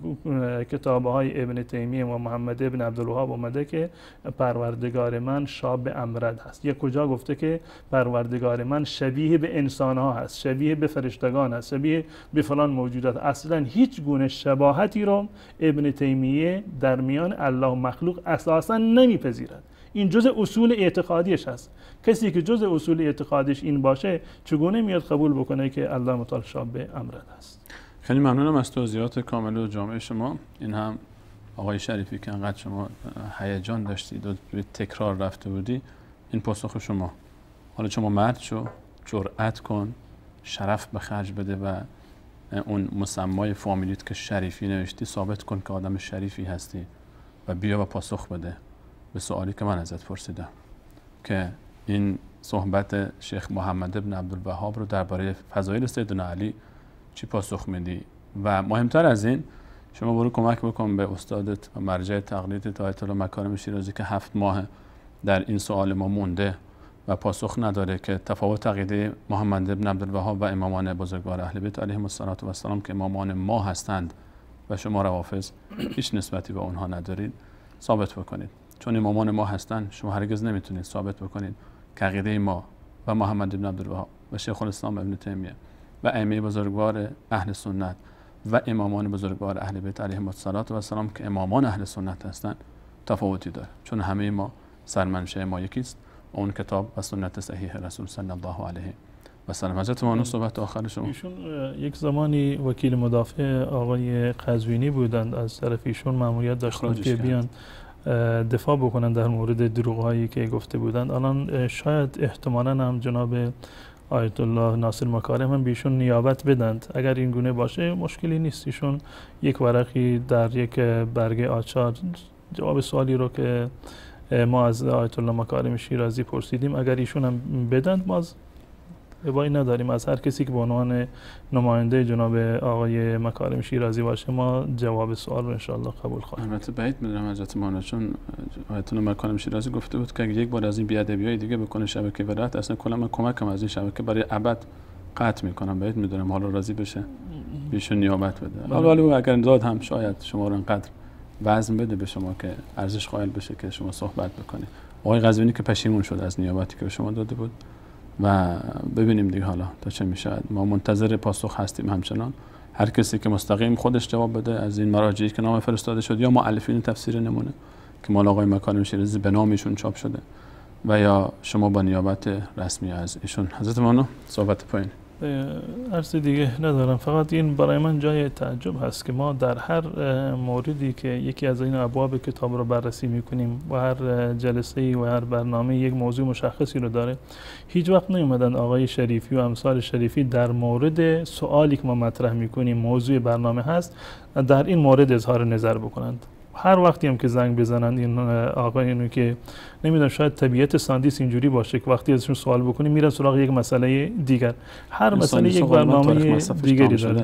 کتاب‌های ابن تیمیه و محمد ابن عبدالوهاب اومده که پروردگار من شاب امرد هست، یا کجا گفته که پروردگار من شبیه به انسان‌ها هست، شبیه به فرشتگان هست، شبیه به فلان موجودات. اصلا هیچ گونه شباهتی رو ابن تیمیه در میان الله و مخلوق اساسا نمیپذیرد. این جزء اصول اعتقادیش هست. کسی که جزء اصول اعتقادیش این باشه، چگونه میاد قبول بکنه که الله متعال شاب امرد است؟ خیلی ممنونم از توضیحات کامل و جامع شما. این هم آقای شریفی که انقدر شما هیجان داشتید و به تکرار رفته بودی، این پاسخ شما. حالا شما مرد شو، جرأت کن، شرف به خرج بده و اون مسمای فامیلیت که شریفی نوشتی ثابت کن که آدم شریفی هستی و بیا و پاسخ بده به سوالی که من ازت پرسیدم، که این صحبت شیخ محمد ابن عبدالوهاب رو درباره فضایل سیدنا علی چی پاسخ میدی؟ و مهمتر از این، شما برو کمک بکن به استادت و مرجع تقلیدت آیت الله مکارم شیرازی که هفت ماه در این سوال ما مونده و پاسخ نداره، که تفاوت عقیده محمد ابن عبدالوهاب و امامان بزرگوار اهل بیت علیهم السلام که امامان ما هستند و شما روافض هیچ نسبتی به اونها ندارید، ثابت بکنید. چون امامان ما هستند، شما هرگز نمیتونید ثابت بکنید که عقیده ما و محمد ابن عبدالوهاب و شیخ الاسلام ابن تیمیه و ائمه بزرگوار اهل سنت و امامان بزرگوار اهل بیت علیهم السلام که امامان اهل سنت هستند تفاوتی داره. چون همه ما سرمنشأ ما یکیست، اون کتاب و سنت صحیح رسول صلی الله علیه و سلم. حضرت مولانا صحبت آخر شما. ایشون یک زمانی وکیل مدافع آقای قزوینی بودند، از طرف ایشون مأموریت داشتند که بیان دفاع بکنن در مورد دروغ‌هایی که گفته بودند. الان شاید احتمالاً هم جناب آیت الله ناصر مکارم هم بیشون نیابت بدند. اگر این گونه باشه مشکلی نیست، ایشون یک ورقی در یک برگه آچار جواب سوالی رو که ما از آیت الله مکارم شیرازی پرسیدیم اگر ایشون هم بدند، ما ابایی نداریم. از هر کسی که به عنوان نماینده جناب آقای مکارم شیرازی باشه ما جواب سوال رو انشاءالله قبول خواهیم. البته بعید می‌دونم حضرت مولانا، چون آیت الله مکارم شیرازی گفته بود که اگه یک بار از این بی‌ادبی‌های دیگه بکنه شبکه ولایت، اصلا کلا من کمکم از این شبکه برای ابد قطع میکنم. بعید می‌دونم حالا راضی بشه بیشون نیابت بده. حالا اگر داد هم شاید شما رو انقدر وزن بده به شما که ارزش قائل بشه که شما صحبت بکنید. آقای قزوینی که پشیمون شد از نیابتی که به شما داده بود و ببینیم دیگه حالا تا چه میشه. ما منتظر پاسخ هستیم همچنان. هر کسی که مستقیم خودش جواب بده از این مراجعی که نام فرستاده شد یا مؤلفین تفسیر نمونه که مال آقای مکارم شیرازی به نام ایشون چاپ شده و یا شما با نیابت رسمی از ایشون. حضرت مولانا صحبت پایین. عرض دیگه ندارم، فقط این برای من جای تعجب هست که ما در هر موردی که یکی از این ابواب کتاب رو بررسی میکنیم و هر جلسه‌ای و هر برنامه یک موضوع مشخصی رو داره، هیچ وقت نیومدن آقای شریفی و امثال شریفی در مورد سوالی که ما مطرح میکنیم موضوع برنامه هست در این مورد اظهار نظر بکنند. هر وقتی هم که زنگ بزنند این آقایونو که نمیدونم شاید طبیعت ساندیس اینجوری باشه که وقتی ازشون سوال بکنیم میرن سراغ یک مسئله دیگر. هر مسئله یک برنامه دیگری داره.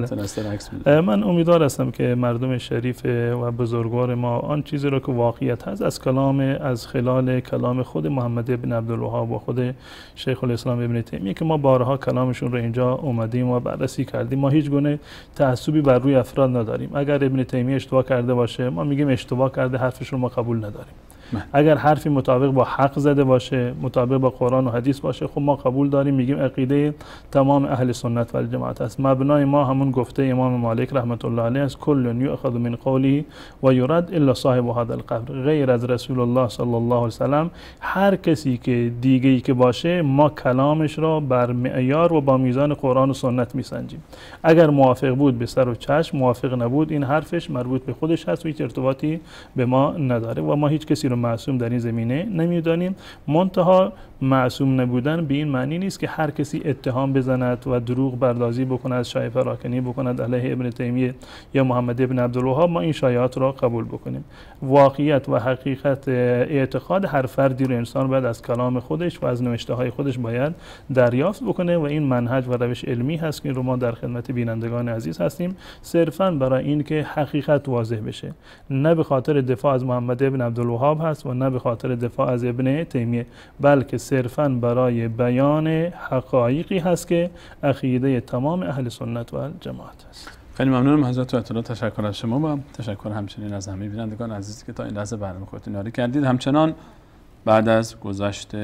بله. من امیدوار هستم که مردم شریف و بزرگوار ما آن چیزی را که واقعیت هست از کلام از خلال کلام خود محمد ابن عبدالوهاب و خود شیخ الاسلام ابن تیمیه که ما بارها کلامشون رو اینجا اومدیم و بررسی کردیم، ما هیچ گونه تعصبی بر روی افراد نداریم. اگر ابن تیمیه اشتباه کرده باشه ما میگیم اشتباه کرده، حرفش رو ما قبول نداریم. اگر حرفی مطابق با حق زده باشه، مطابق با قرآن و حدیث باشه، خب ما قبول داریم، میگیم عقیده تمام اهل سنت و الجماعت است. مبنای ما همون گفته امام مالک رحمت الله علیه است: کل یؤخذ من قوله و یرد الا صاحب هذا القبر. غیر از رسول الله صلی الله علیه و سلم هر کسی که دیگه ای که باشه ما کلامش را بر معیار و با میزان قرآن و سنت میسنجیم. اگر موافق بود به سر و چشم، موافق نبود این حرفش مربوط به خودش هست و هیچ ارتباطی به ما نداره و ما هیچ کسی رو معصوم در این زمینه نمیدانیم. منتها معصوم نبودن به این معنی نیست که هر کسی اتهام بزند و دروغ بردازی بکند، شایعه پراکنی بکند علیه ابن تیمیه یا محمد ابن عبدالوهاب، ما این شایعات را قبول بکنیم. واقعیت و حقیقت اعتقاد هر فردی رو انسان باید از کلام خودش و از نوشته های خودش باید دریافت بکنه و این منهج و روش علمی هست که رو ما در خدمت بینندگان عزیز هستیم، صرفا برای این که حقیقت واضح بشه، نه به خاطر دفاع از محمد ابن عبدالوهاب هست و نه به خاطر دفاع از ابن تیمیه، بلکه صرفاً برای بیان حقایقی هست که عقیده تمام اهل سنت و الجماعت است. خیلی ممنونم حضرت و اطلاع. تشکر از شما و تشکر همچنین از همه بینندگان عزیزی که تا این لحظه برنامه خودتون یاری کردید. همچنان بعد از گذشت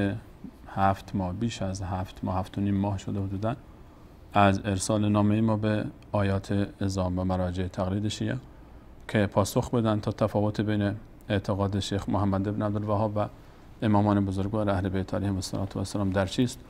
هفت ماه، بیش از هفت ماه، هفت و نیم ماه شده حدوداً از ارسال نامه ما به آیات اعظام و مراجع تقلید شیعه که پاسخ بدن تا تفاوت بین اعتقاد شیخ محمد ابن عبدالوهاب و امامان بزرگوار اهل بیت علیهم السلام در چیست،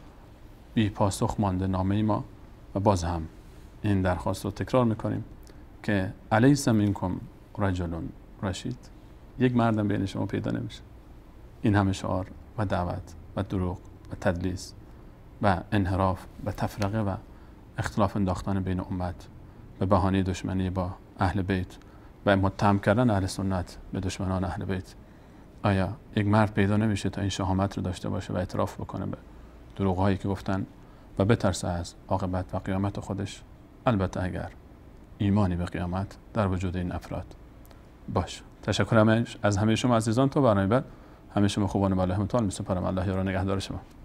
بی پاسخ مانده نامه ما و باز هم این درخواست رو تکرار میکنیم که الیس منکم رجل رشید، یک مردم بین شما پیدا نمیشه. این همه شعار و دعوت و دروغ و تدلیس و انحراف و تفرقه و اختلاف انداختن بین امت به بهانه دشمنی با اهل بیت و متهم کردن اهل سنت به دشمنان اهل بیت، آیا یک مرد پیدا نمیشه تا این شهامت رو داشته باشه و اعتراف بکنه به دروغ‌هایی که گفتن و بترسه از عاقبت و قیامت خودش؟ البته اگر ایمانی به قیامت در وجود این افراد باشه. تشکر از همه شما عزیزان. تا برنامه بعد همه شما خوبان و الله متعال میسپارم. الله یار و نگهدار شما.